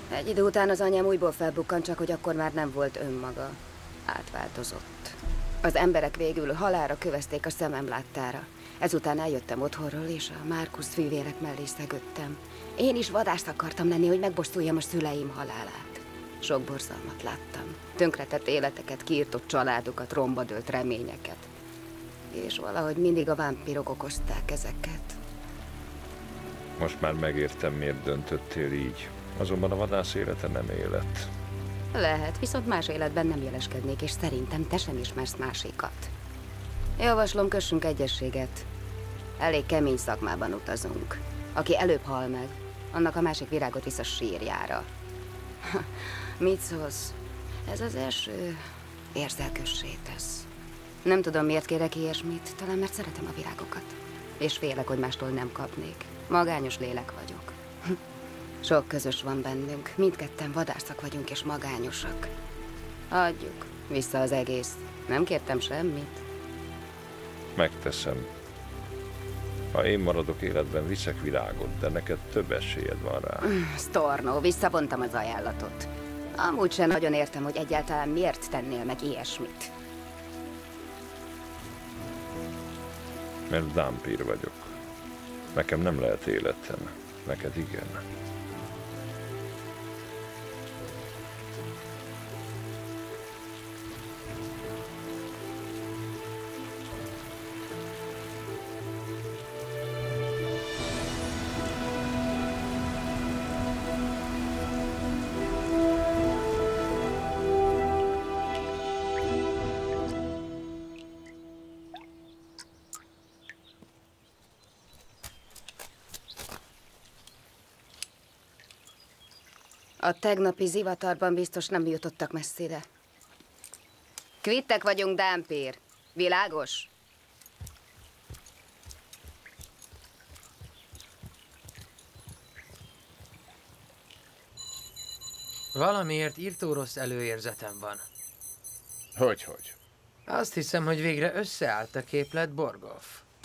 Egy idő után az anyám újból felbukkant, csak hogy akkor már nem volt önmaga. Átváltozott. Az emberek végül halálra kövezték a szemem láttára. Ezután eljöttem otthonról, és a Marcus fivérek mellé szegődtem. Én is vadászt akartam lenni, hogy megbosszuljam a szüleim halálát. Sok borzalmat láttam. Tönkretett életeket, kiirtott családokat, romba dőlt reményeket. És valahogy mindig a vámpírok okozták ezeket. Most már megértem, miért döntöttél így. Azonban a vadász élete nem élet. Lehet, viszont más életben nem jeleskednék, és szerintem te sem ismersz másikat. Javaslom, kössünk egyességet. Elég kemény szakmában utazunk. Aki előbb hal meg, annak a másik virágot visz a sírjára. Mit szólsz? Ez az első érzelkössé tesz. Nem tudom, miért kérek ilyesmit, talán mert szeretem a virágokat. És félek, hogy mástól nem kapnék. Magányos lélek vagyok. Sok közös van bennünk. Mindketten vadászak vagyunk és magányosak. Adjuk vissza az egész. Nem kértem semmit. Megteszem. Ha én maradok életben, viszek virágot, de neked több esélyed van rá. Storno, visszavontam az ajánlatot. Amúgy sem nagyon értem, hogy egyáltalán miért tennél meg ilyesmit. Mert vámpír vagyok. Nekem nem lehet életem. Neked igen. A tegnapi zivatarban biztos nem jutottak messzire. Kvittek vagyunk, Dámpír. Világos? Valamiért írtó rossz előérzetem van. Hogy, hogy? Azt hiszem, hogy végre összeállt a képlet, Borgov.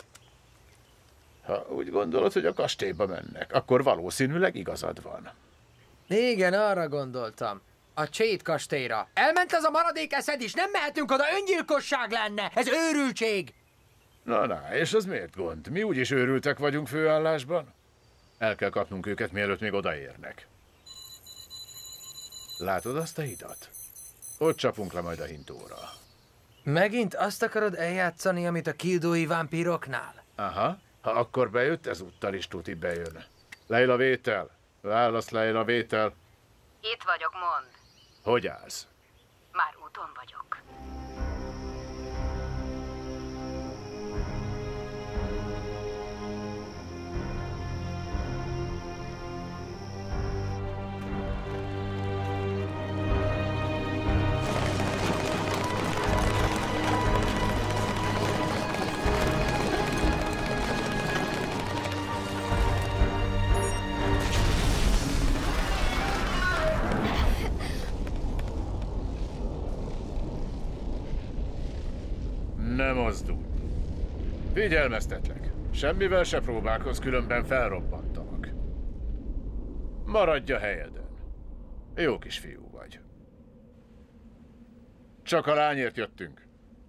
Ha úgy gondolod, hogy a kastélyba mennek, akkor valószínűleg igazad van. Igen, arra gondoltam. A Csét kastélyra. Elment az a maradék eszed is, nem mehetünk oda, öngyilkosság lenne! Ez őrültség! Na, na, és az miért gond? Mi úgyis őrültek vagyunk főállásban. El kell kapnunk őket, mielőtt még odaérnek. Látod azt a hidat? Ott csapunk le majd a hintóra. Megint azt akarod eljátszani, amit a kildói vámpíroknál? Aha, ha akkor bejött, ezúttal is tuti bejön. Leila vétel. Válasz, Leila vétel. Itt vagyok, mondd. Hogy állsz? Már úton vagyok. Ne mozdulj! Figyelmeztetlek! Semmivel se próbálkozz, különben felrobbantanak. Maradj a helyeden. Jó kis fiú vagy. Csak a lányért jöttünk.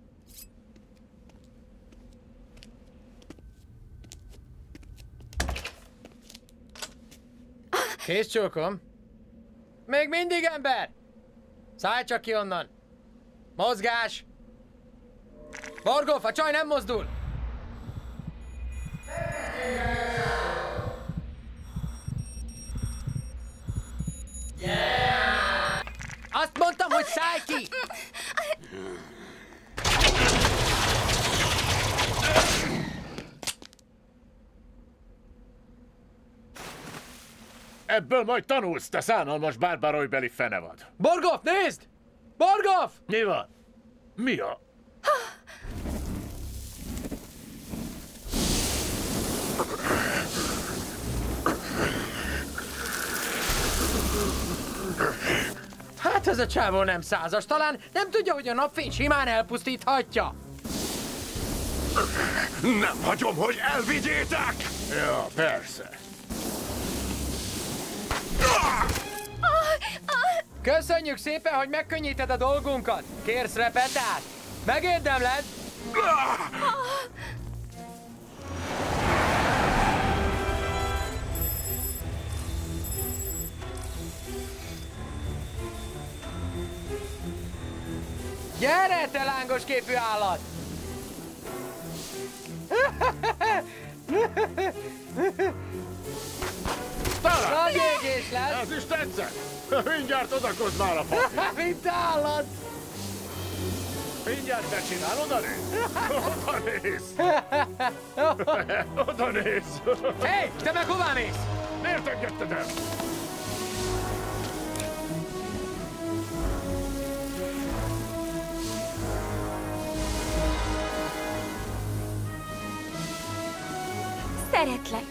Kész csókom. Még mindig ember! Szállj csak ki onnan! Mozgás! Borgov, a csaj nem mozdul! Yeah! Azt mondtam, hogy szállj ki! Ebből majd tanulsz, te szánalmas bárbaroly-beli fenevad. Borgov, nézd! Borgov! Mi van? Mi a... Hát ez a csávó nem százas, talán nem tudja, hogy a napfény simán elpusztíthatja. Nem hagyom, hogy elvigyétek! Ja, persze. Ah! Köszönjük szépen, hogy megkönnyíted a dolgunkat! Kérsz repetát? Megérdemled? Gyere, te lángos képű állat! Talán! Nagy égés lesz! Ez is tetszett! Mindjárt odakozz már a papi! Mint állat! Mindjárt te csinál, oda néz! Oda néz! Oda néz! Hé, hey, te meg hová mész? Miért engedted el? Szeretlek.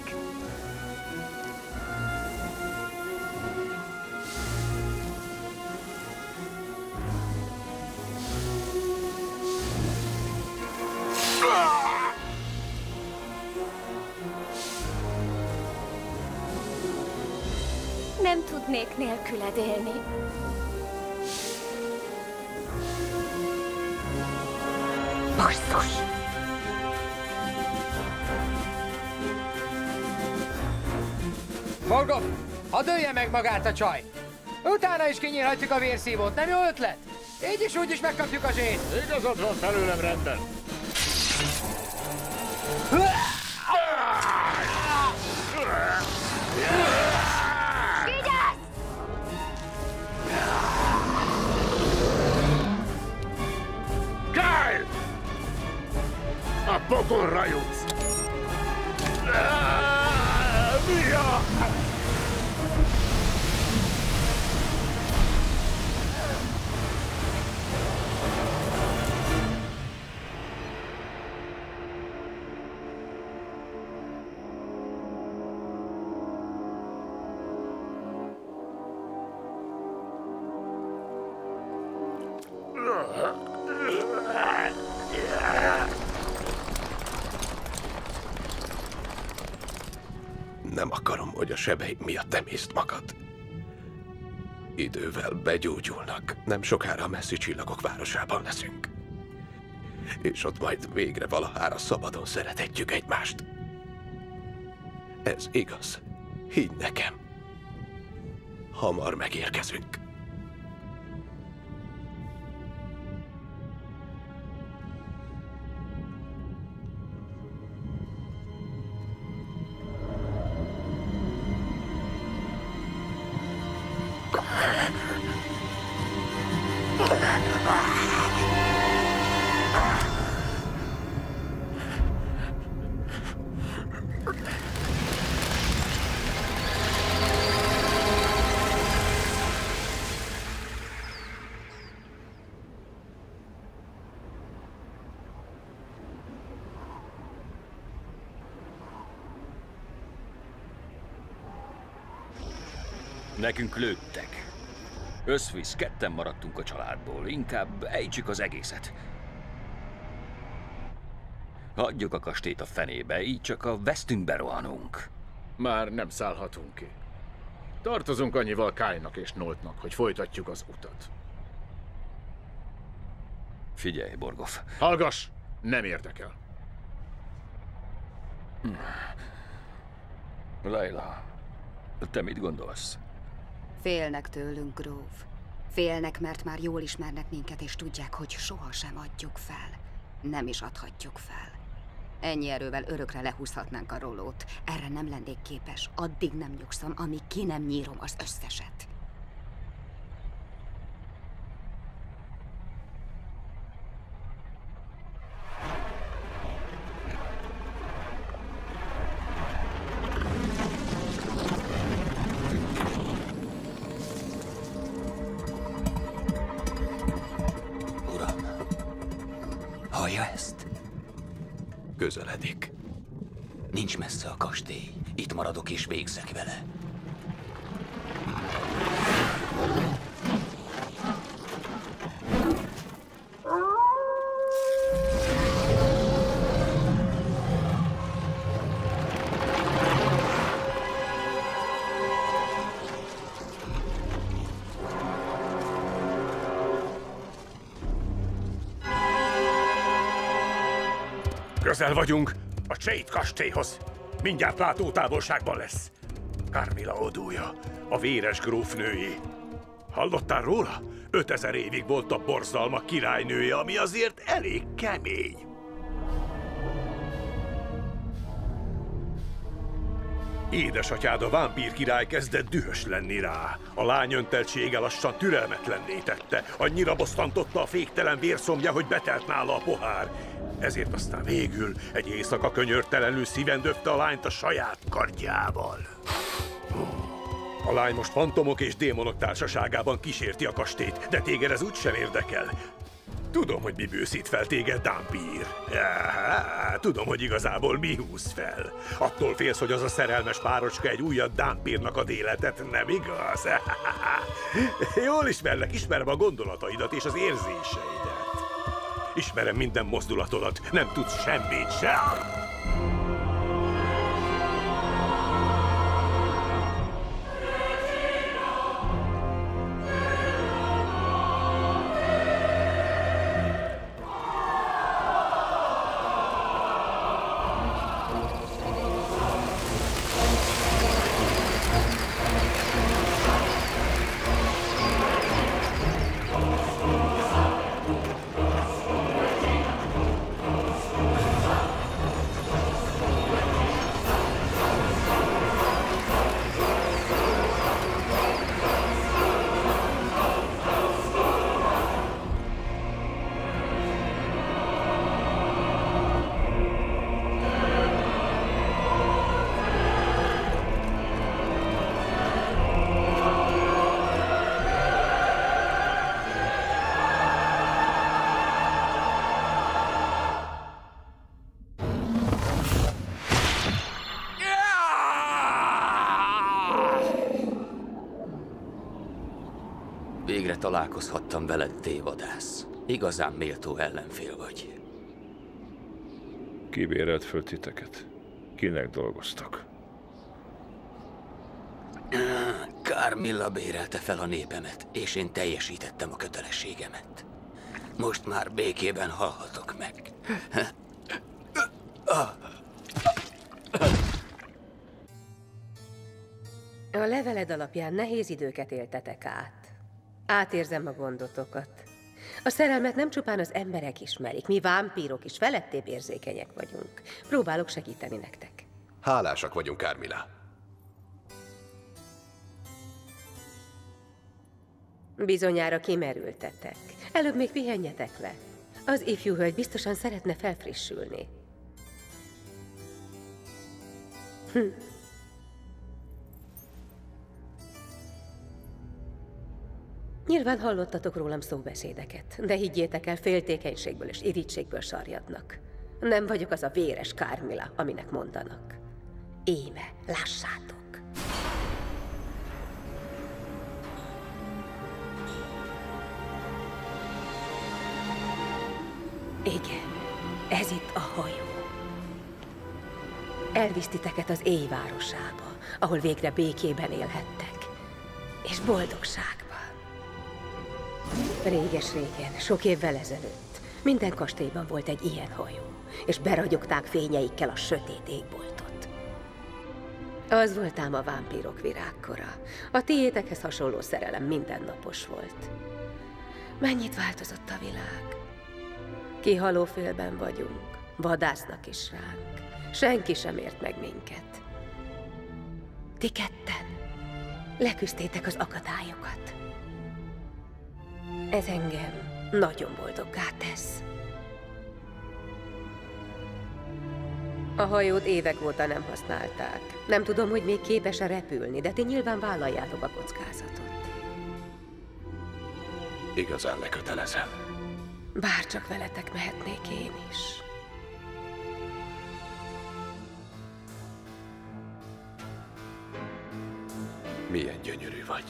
Nem tudnék nélküled élni. Basszus! Morgoth, hadd ölje meg magát a csaj! Utána is kinyírhatjuk a vérszívót, nem jó ötlet? Így is úgy is megkapjuk a zsét! Igazad van, felőlem rendben! Vigyázz! Kyle! A pokolra jutsz! Mi a... Nem akarom, hogy a sebeim miatt emészt magad. Idővel begyógyulnak. Nem sokára a messzi csillagok városában leszünk. És ott majd végre valahára szabadon szerethetjük egymást. Ez igaz. Hidd nekem. Hamar megérkezünk. Nekünk lőttek. Összvisz, ketten maradtunk a családból. Inkább ejtsük az egészet. Hagyjuk a kastélyt a fenébe, így csak a vesztünkbe rohanunk. Már nem szállhatunk ki. Tartozunk annyival Kyle-nak és Noltnak, hogy folytatjuk az utat. Figyelj, Borgoff. Hallgass! Nem érdekel. Hm. Layla, te mit gondolsz? Félnek tőlünk, Grove. Félnek, mert már jól ismernek minket, és tudják, hogy sohasem adjuk fel. Nem is adhatjuk fel. Ennyi erővel örökre lehúzhatnánk a rolót. Erre nem lennék képes. Addig nem nyugszom, amíg ki nem nyírom az összeset. Hallja ezt? Közeledik. Nincs messze a kastély. Itt maradok és végzek vele. Közel vagyunk a Shade kastélyhoz. Mindjárt látótávolságban lesz. Carmilla Odúja, a véres grófnőjé. Hallottál róla? ötezer évig volt a borzalmak királynője, ami azért elég kemény. Édesatyád, a vámpír király kezdett dühös lenni rá. A lány önteltsége lassan türelmetlenné tette. Annyira bosszantotta a féktelen vérszombja, hogy betelt nála a pohár. Ezért aztán végül egy éjszaka könyörtelenül szíven döfte a lányt a saját kardjával. A lány most fantomok és démonok társaságában kísérti a kastélyt, de téged ez úgysem érdekel. Tudom, hogy mi bőszít fel téged, Dampír. Ja, tudom, hogy igazából mi húz fel. Attól félsz, hogy az a szerelmes párocska egy újabb Dampírnak ad életet, nem igaz? Jól ismerlek, ismerem a gondolataidat és az érzéseidet. Ismerem minden mozdulatodat, nem tudsz semmit sem. Végre találkozhattam veled, tévadász. Igazán méltó ellenfél vagy. Ki bérelt föl titeket? Kinek dolgoztak? Carmilla bérelte fel a népemet, és én teljesítettem a kötelességemet. Most már békében halhatok meg. A leveled alapján nehéz időket éltetek át. Átérzem a gondotokat. A szerelmet nem csupán az emberek ismerik, mi vámpírok is felettébb érzékenyek vagyunk. Próbálok segíteni nektek. Hálásak vagyunk, Carmilla. Bizonyára kimerültetek. Előbb még pihenjetek le. Az ifjú hölgy biztosan szeretne felfrissülni. Hm. Nyilván hallottatok rólam szóbeszédeket, de higgyétek el, féltékenységből és irítségből sarjadnak. Nem vagyok az a véres Carmilla, aminek mondanak. Íme, lássátok! Igen, ez itt a hajó. Elvisz titeket az éjvárosába, ahol végre békében élhettek, és boldogságban. Réges-régen, sok évvel ezelőtt, minden kastélyban volt egy ilyen hajó, és beragyogták fényeikkel a sötét égboltot. Az volt ám a vámpírok virágkora. A tiétekhez hasonló szerelem mindennapos volt. Mennyit változott a világ? Kihaló félben vagyunk, vadásznak is ránk. Senki sem ért meg minket. Ti ketten leküzdtétek az akadályokat. Ez engem nagyon boldoggá tesz. A hajót évek óta nem használták. Nem tudom, hogy még képes-e repülni, de ti nyilván vállaljátok a kockázatot. Igazán lekötelezem. Bárcsak veletek mehetnék én is. Milyen gyönyörű vagy.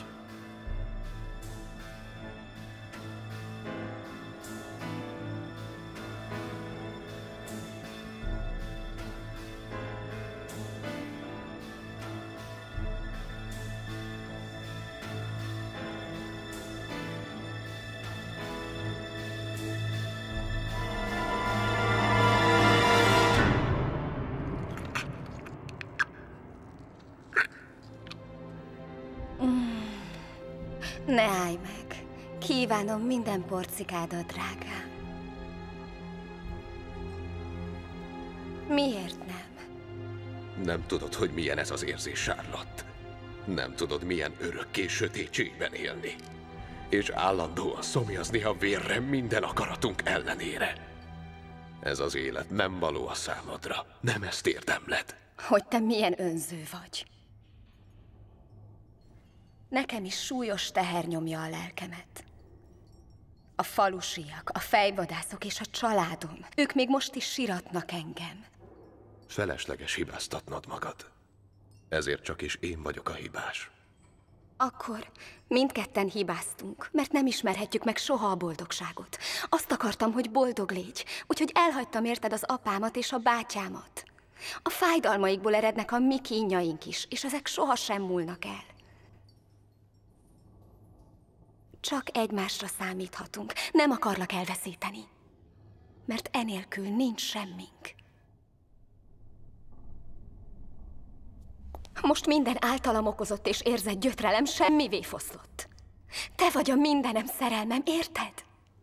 Ne állj meg. Kívánom minden porcikádat, drágám. Miért nem? Nem tudod, hogy milyen ez az érzés, Charlotte. Nem tudod, milyen örökké sötétségben élni. És állandóan szomjazni a vérre minden akaratunk ellenére. Ez az élet nem való a számodra. Nem ezt érdemled. Hogy te milyen önző vagy. Nekem is súlyos teher nyomja a lelkemet. A falusiak, a fejvadászok és a családom, ők még most is siratnak engem. Felesleges hibáztatnod magad. Ezért csak is én vagyok a hibás. Akkor mindketten hibáztunk, mert nem ismerhetjük meg soha a boldogságot. Azt akartam, hogy boldog légy, úgyhogy elhagytam érted az apámat és a bátyámat. A fájdalmaikból erednek a mi kínjaink is, és ezek sohasem múlnak el. Csak egymásra számíthatunk, nem akarlak elveszíteni. Mert enélkül nincs semmink. Most minden általam okozott és érzett gyötrelem semmivé foszlott. Te vagy a mindenem, szerelmem, érted?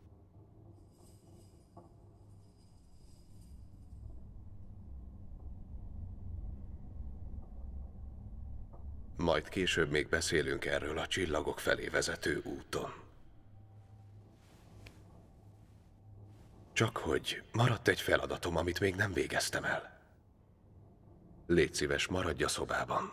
Majd később még beszélünk erről a csillagok felé vezető úton. Csak hogy maradt egy feladatom, amit még nem végeztem el. Légy szíves, maradj a szobában.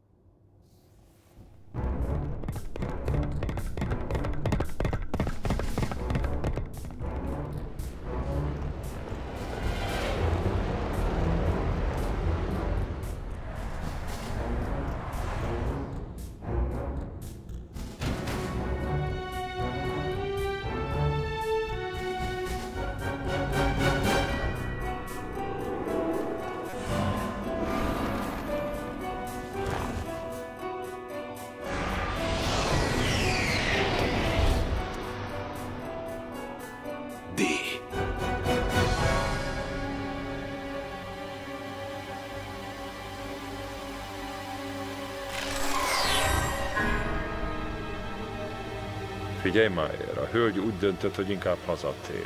Figyelj, Mayer, a hölgy úgy döntött, hogy inkább hazatér.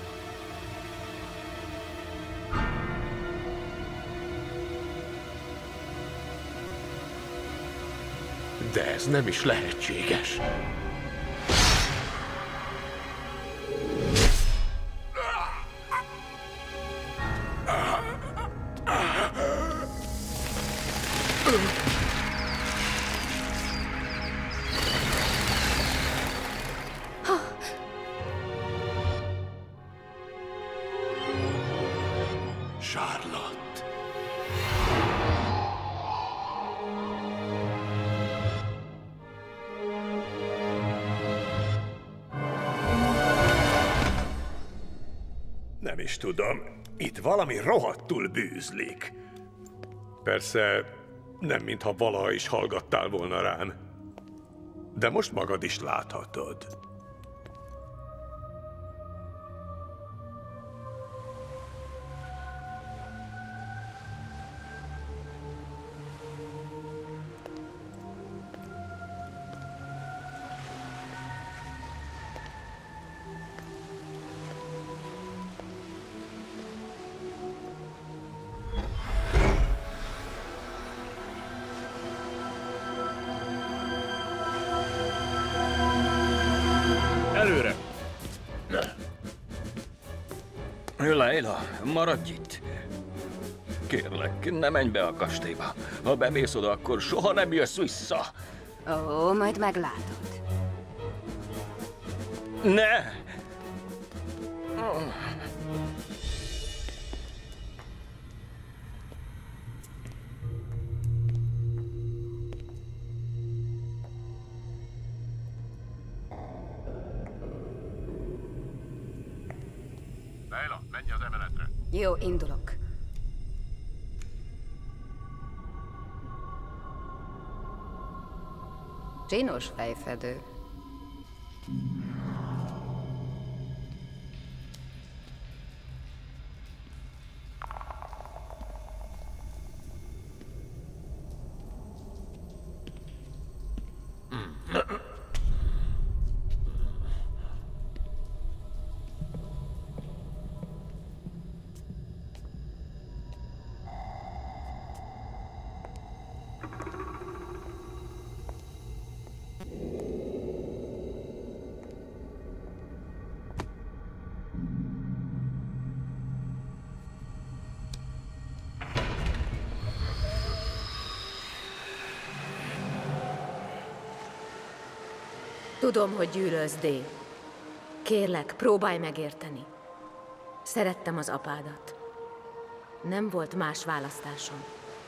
De ez nem is lehetséges. Nem is tudom. Itt valami rohadtul bűzlik. Persze, nem mintha valaha is hallgattál volna rám. De most magad is láthatod. Előre! Leila, maradj itt! Kérlek, ne menj be a kastélyba. Ha bemész oda, akkor soha nem jössz vissza. Ó, majd meglátod. Ne! Leila, menj az emeletre. Jó, indulok. Csinos fejfedő. Tudom, hogy gyűlölsz, Dé. Kérlek, próbálj megérteni. Szerettem az apádat. Nem volt más választásom.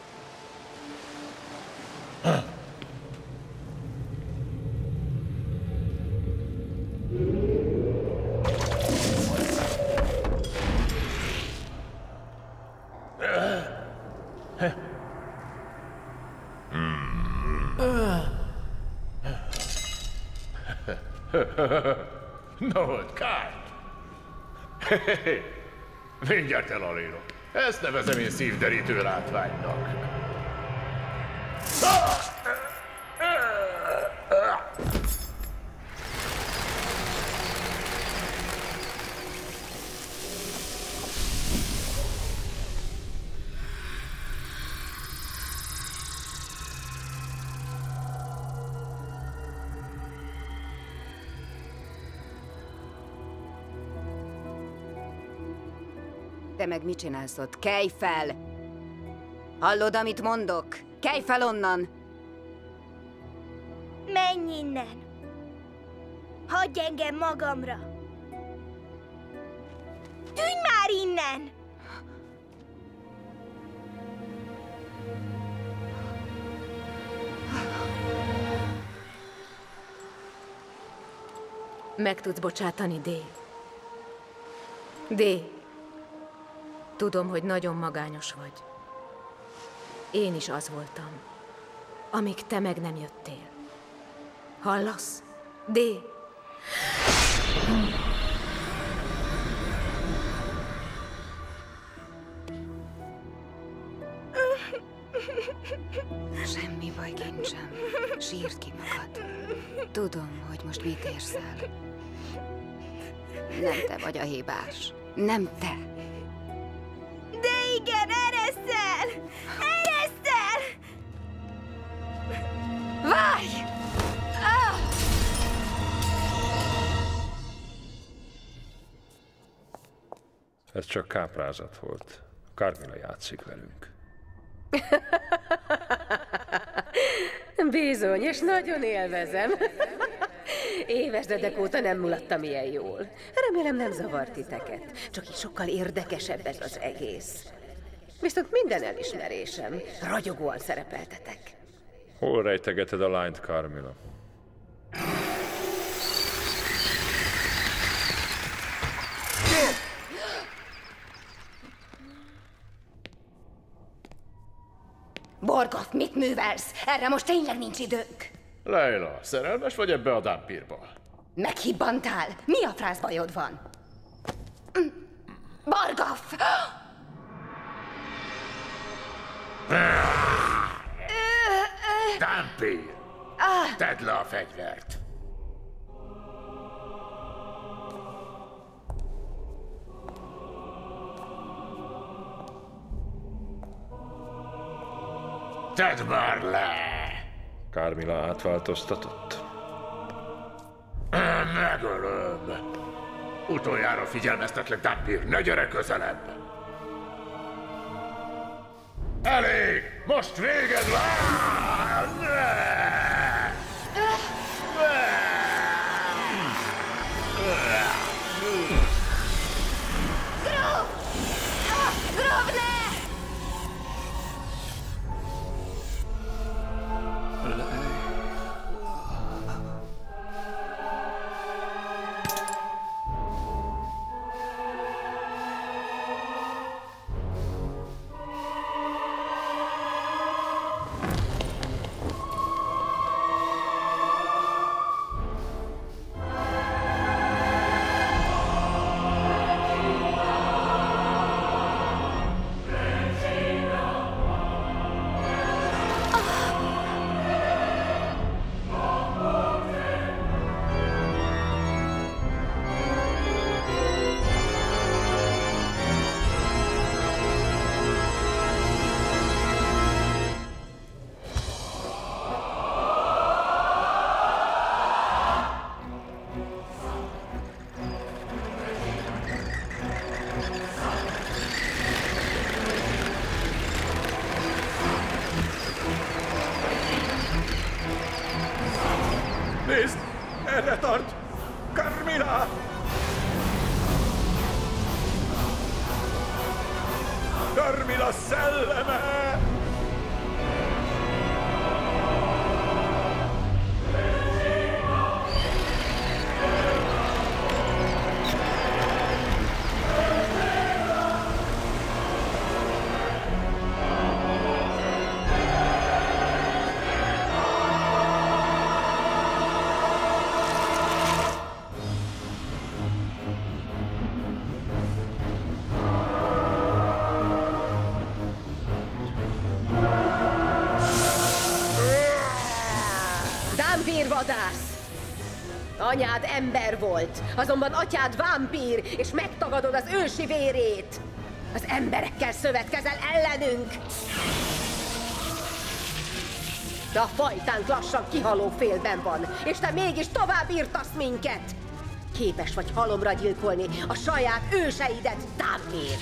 Na volt, kár! Mindjárt elalélok. Ezt nevezem én szívderítő látványnak. Te meg mit csinálsz ott? Kelj fel! Hallod, amit mondok? Kelj fel onnan! Menj innen! Hagyj engem magamra! Tűnj már innen! Meg tudsz bocsátani, Dé. Dé. Tudom, hogy nagyon magányos vagy. Én is az voltam, amíg te meg nem jöttél. Hallasz? Dé! Semmi baj, kincsem. Sírd ki magad. Tudom, hogy most mit érzel. Nem te vagy a hibás. Nem te. De igen, ereszel! Ereszel! Várj! Ah! Ez csak káprázat volt. Carmilla játszik velünk. Bizony, és nagyon élvezem. Évezredek óta nem mulattam ilyen jól. Remélem nem zavar titeket. Csak így sokkal érdekesebb ez az egész. Viszont minden elismerésem. Ragyogóan szerepeltetek. Hol rejtegeted a lányt, Carmilla? Borgoth, mit művelsz? Erre most tényleg nincs időnk. Leila, szerelmes vagy ebbe a dámpírba? Meghibbantál? Mi a frász bajod van? Borgoth! Dámpír! Tedd le a fegyvert! Tedd már le! Carmilla átváltoztatott? Megölöm! Utoljára figyelmeztetlek, Dámpír, ne gyere közelebb! Elég! Most véged van! Grove! Ah, Grove, ne! Carmilla szelleme! Vámpírvadász! Anyád ember volt, azonban atyád vámpír, és megtagadod az ősi vérét! Az emberekkel szövetkezel ellenünk! De a fajtánk lassan kihaló félben van, és te mégis tovább írtasz minket! Képes vagy halomra gyilkolni a saját őseidet, Dampír!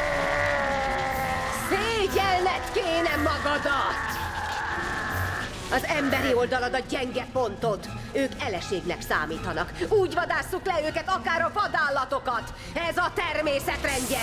Szégyellned kéne magadat! Az emberi oldalad a gyenge pontod. Ők eleségnek számítanak. Úgy vadásszuk le őket, akár a vadállatokat. Ez a természet rendje.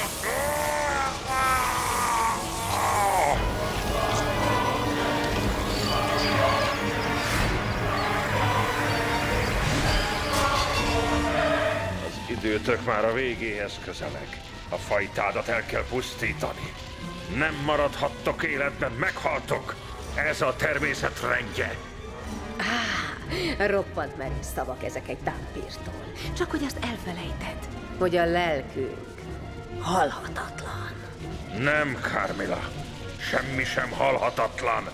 Az időtök már a végéhez közeleg. A fajtádat el kell pusztítani. Nem maradhattok életben, meghaltok! Ez a természet rendje. Ah, roppant merős szavak ezek egy Dampírtól. Csak hogy azt elfelejted, hogy a lelkünk halhatatlan. Nem, Carmilla. Semmi sem halhatatlan.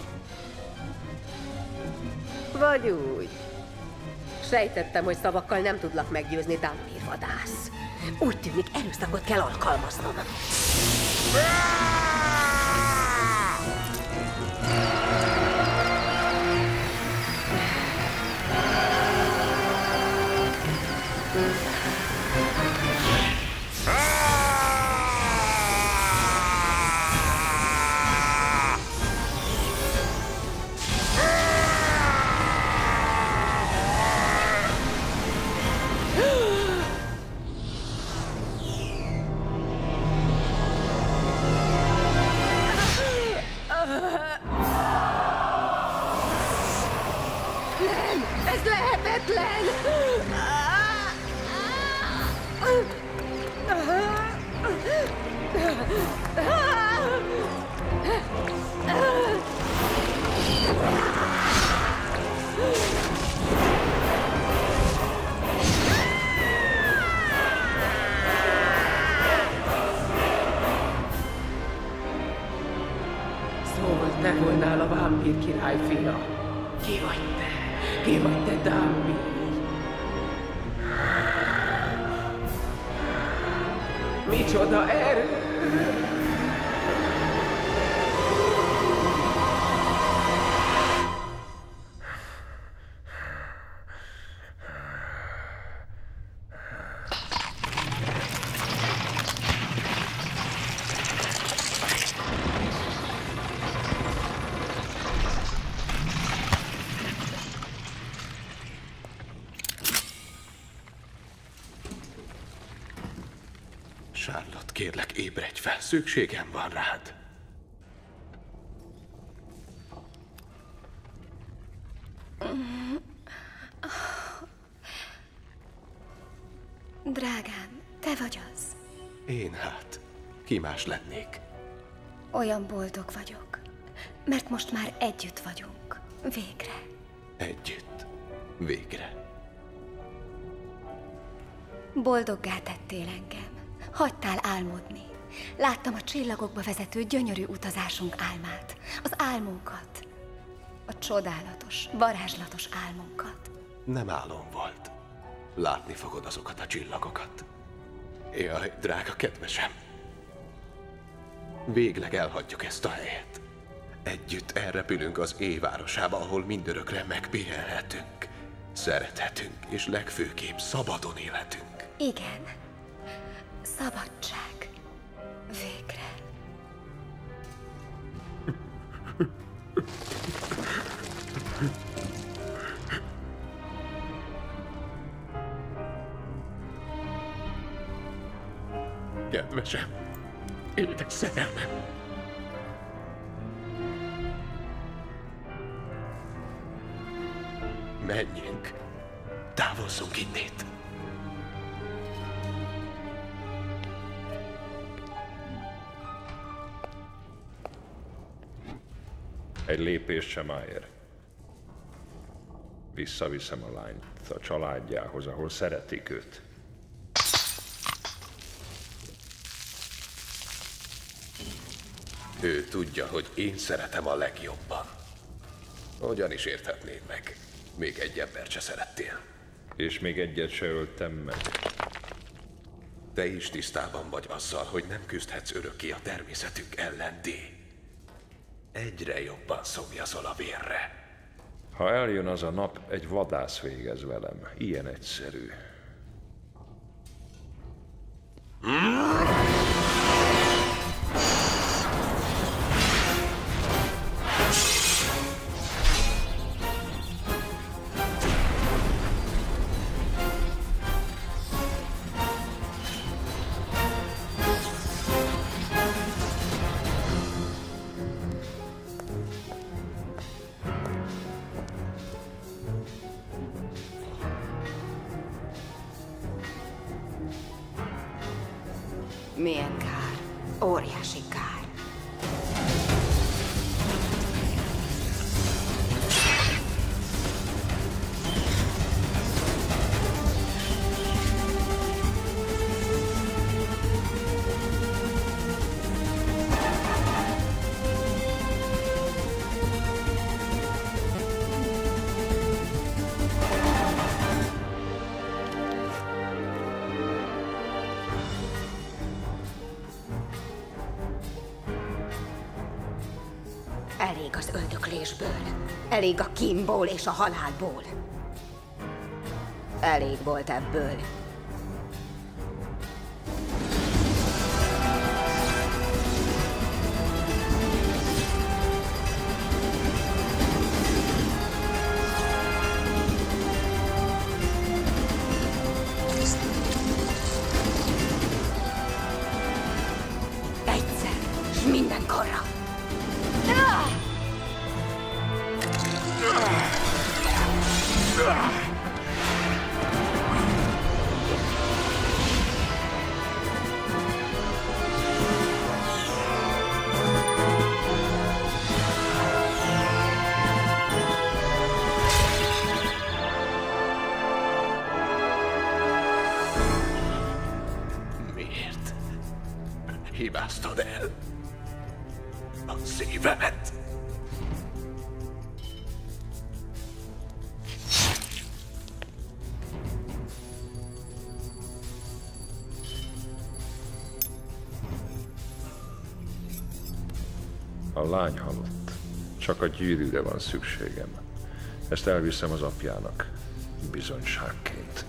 Vagy úgy. Sejtettem, hogy szavakkal nem tudlak meggyőzni, Dampírvadász. Úgy tűnik, erőszakot kell alkalmaznom. Szóval te volnál a vámpír király fia. Ki vagy te? Ki vagy te, Dampír? Micsoda erő! Charlotte, kérlek, ébredj fel, szükségem van rád. Drágám, te vagy az. Én hát, ki más lennék? Olyan boldog vagyok, mert most már együtt vagyunk. Végre. Együtt. Végre. Boldoggá tettél engem. Hagytál álmodni. Láttam a csillagokba vezető gyönyörű utazásunk álmát. Az álmunkat. A csodálatos, varázslatos álmunkat. Nem álom volt. Látni fogod azokat a csillagokat. Jaj, drága kedvesem. Végleg elhagyjuk ezt a helyet. Együtt elrepülünk az éjvárosába, ahol mindörökre megpihenhetünk. Szerethetünk, és legfőképp szabadon élhetünk. Igen. Szabadság. Végre. Kedvesem, édes szerelmem. Menjünk. Távozzunk innét. Egy lépés sem áll. Visszaviszem a lányt a családjához, ahol szeretik őt. Ő tudja, hogy én szeretem a legjobban. Hogyan is érthetnéd meg? Még egy embert se szerettél. És még egyet se öltem meg. Te is tisztában vagy azzal, hogy nem küzdhetsz örökké a természetünk ellen, D. Egyre jobban szomjazol a vérre. Ha eljön az a nap, egy vadász végez velem. Ilyen egyszerű. Milyen kár. Óriási kár. Elég az öldöklésből. Elég a kínból és a halálból. Elég volt ebből. Egyszer, s mindenkorra. Miért hibáztad el a szívemet? A lány halott. Csak a gyűrűre van szükségem. Ezt elviszem az apjának. Bizonyságként.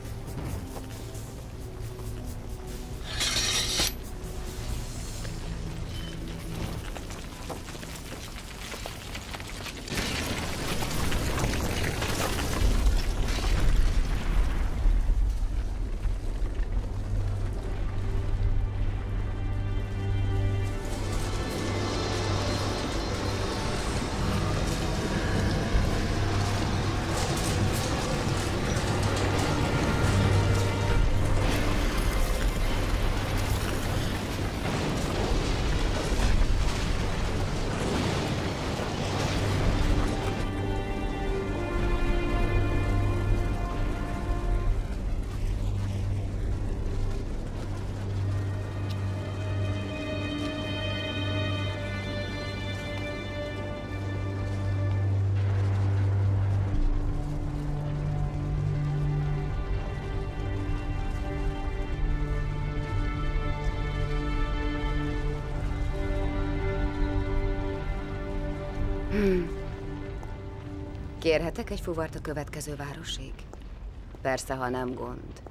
Hmm. Kérhetek egy fuvart a következő városig? Persze, ha nem gond.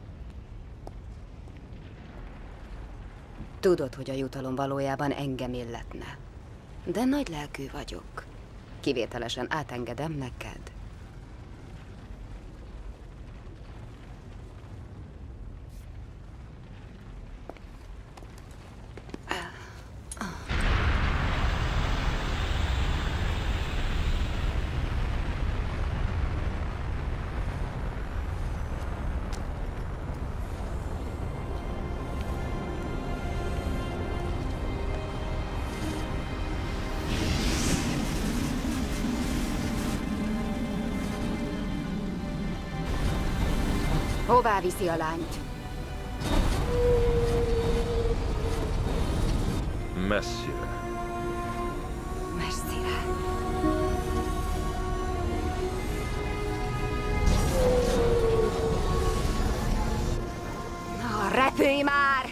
Tudod, hogy a jutalom valójában engem illetne. De nagy lelkű vagyok. Kivételesen átengedem neked. Hová viszi a lányt? Messzire. Messzire. Na, repülj már!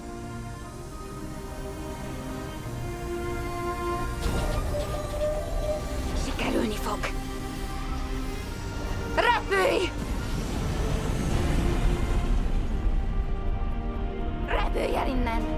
Sikerülni fog. Repülj! Repülj el innen!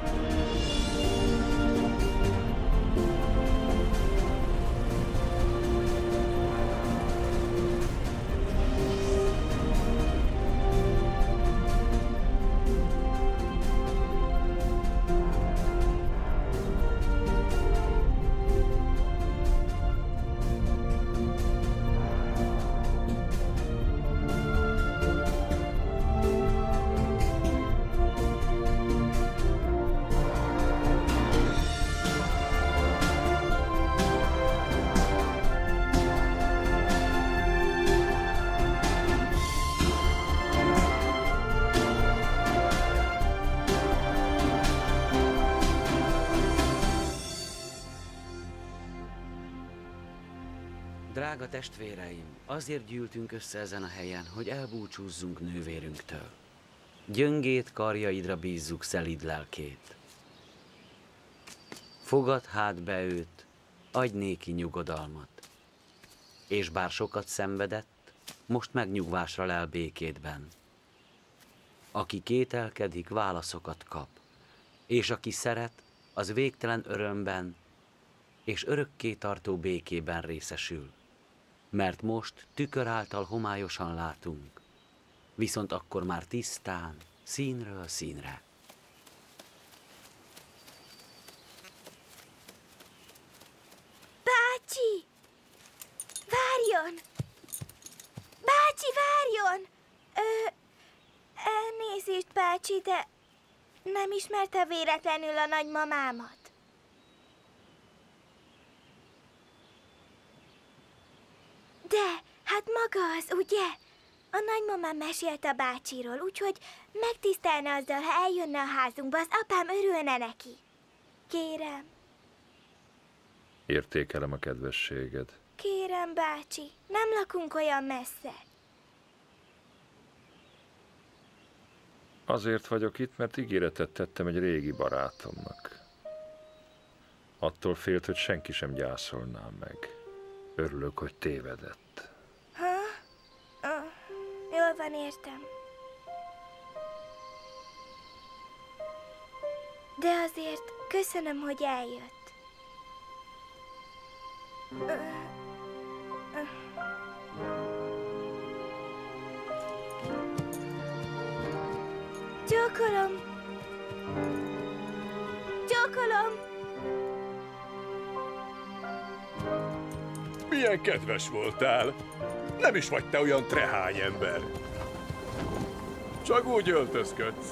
Drága testvéreim, azért gyűltünk össze ezen a helyen, hogy elbúcsúzzunk nővérünktől. Gyöngét karjaidra bízzuk szelíd lelkét. Fogad hát be őt, adj néki nyugodalmat. És bár sokat szenvedett, most megnyugvásra lel békédben. Aki kételkedik, válaszokat kap, és aki szeret, az végtelen örömben és örökké tartó békében részesül. Mert most tükör által homályosan látunk, viszont akkor már tisztán, színről színre. Bácsi! Várjon! Bácsi, várjon! Ö, elnézést, bácsi, de nem ismerte véletlenül a nagymamámat. De, hát maga az, ugye? A nagymamám mesélt a bácsiról, úgyhogy megtisztelne azzal, ha eljönne a házunkba, az apám örülne neki. Kérem. Értékelem a kedvességed. Kérem, bácsi, nem lakunk olyan messze. Azért vagyok itt, mert ígéretet tettem egy régi barátomnak. Attól félt, hogy senki sem gyászolná meg. Örülök, hogy tévedett. Ha? Oh, jól van, értem. De azért köszönöm, hogy eljött. Csókolom! Csókolom! Milyen kedves voltál. Nem is vagy te olyan trehány ember. Csak úgy öltözködsz.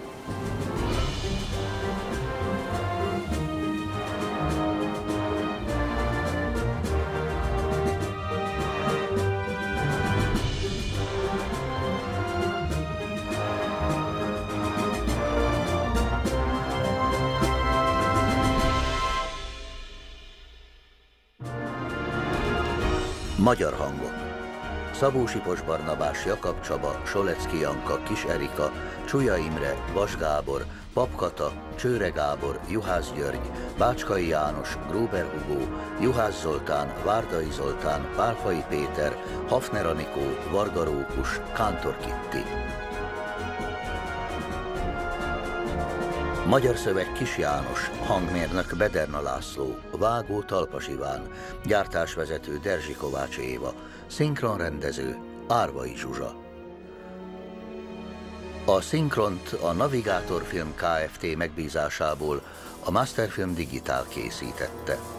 Magyar hangok. Szabó Sipos Barnabás, Jakab Csaba, Solecki Janka, Kis Erika, Csuja Imre, Vas Gábor, Pap Kata, Csőre Gábor, Juhász György, Bácskai János, Gruber Hugó, Juhász Zoltán, Várdai Zoltán, Pálfai Péter, Hafner Anikó, Varga Rókus, Kántor Kitti. Magyar szöveg Kis János, hangmérnök Bederna László, vágó Talpas Iván, gyártásvezető Derzsi Kovács Éva, szinkronrendező Árvai Zsuzsa. A szinkront a Navigátor Film Kft. Megbízásából a Masterfilm Digitál készítette.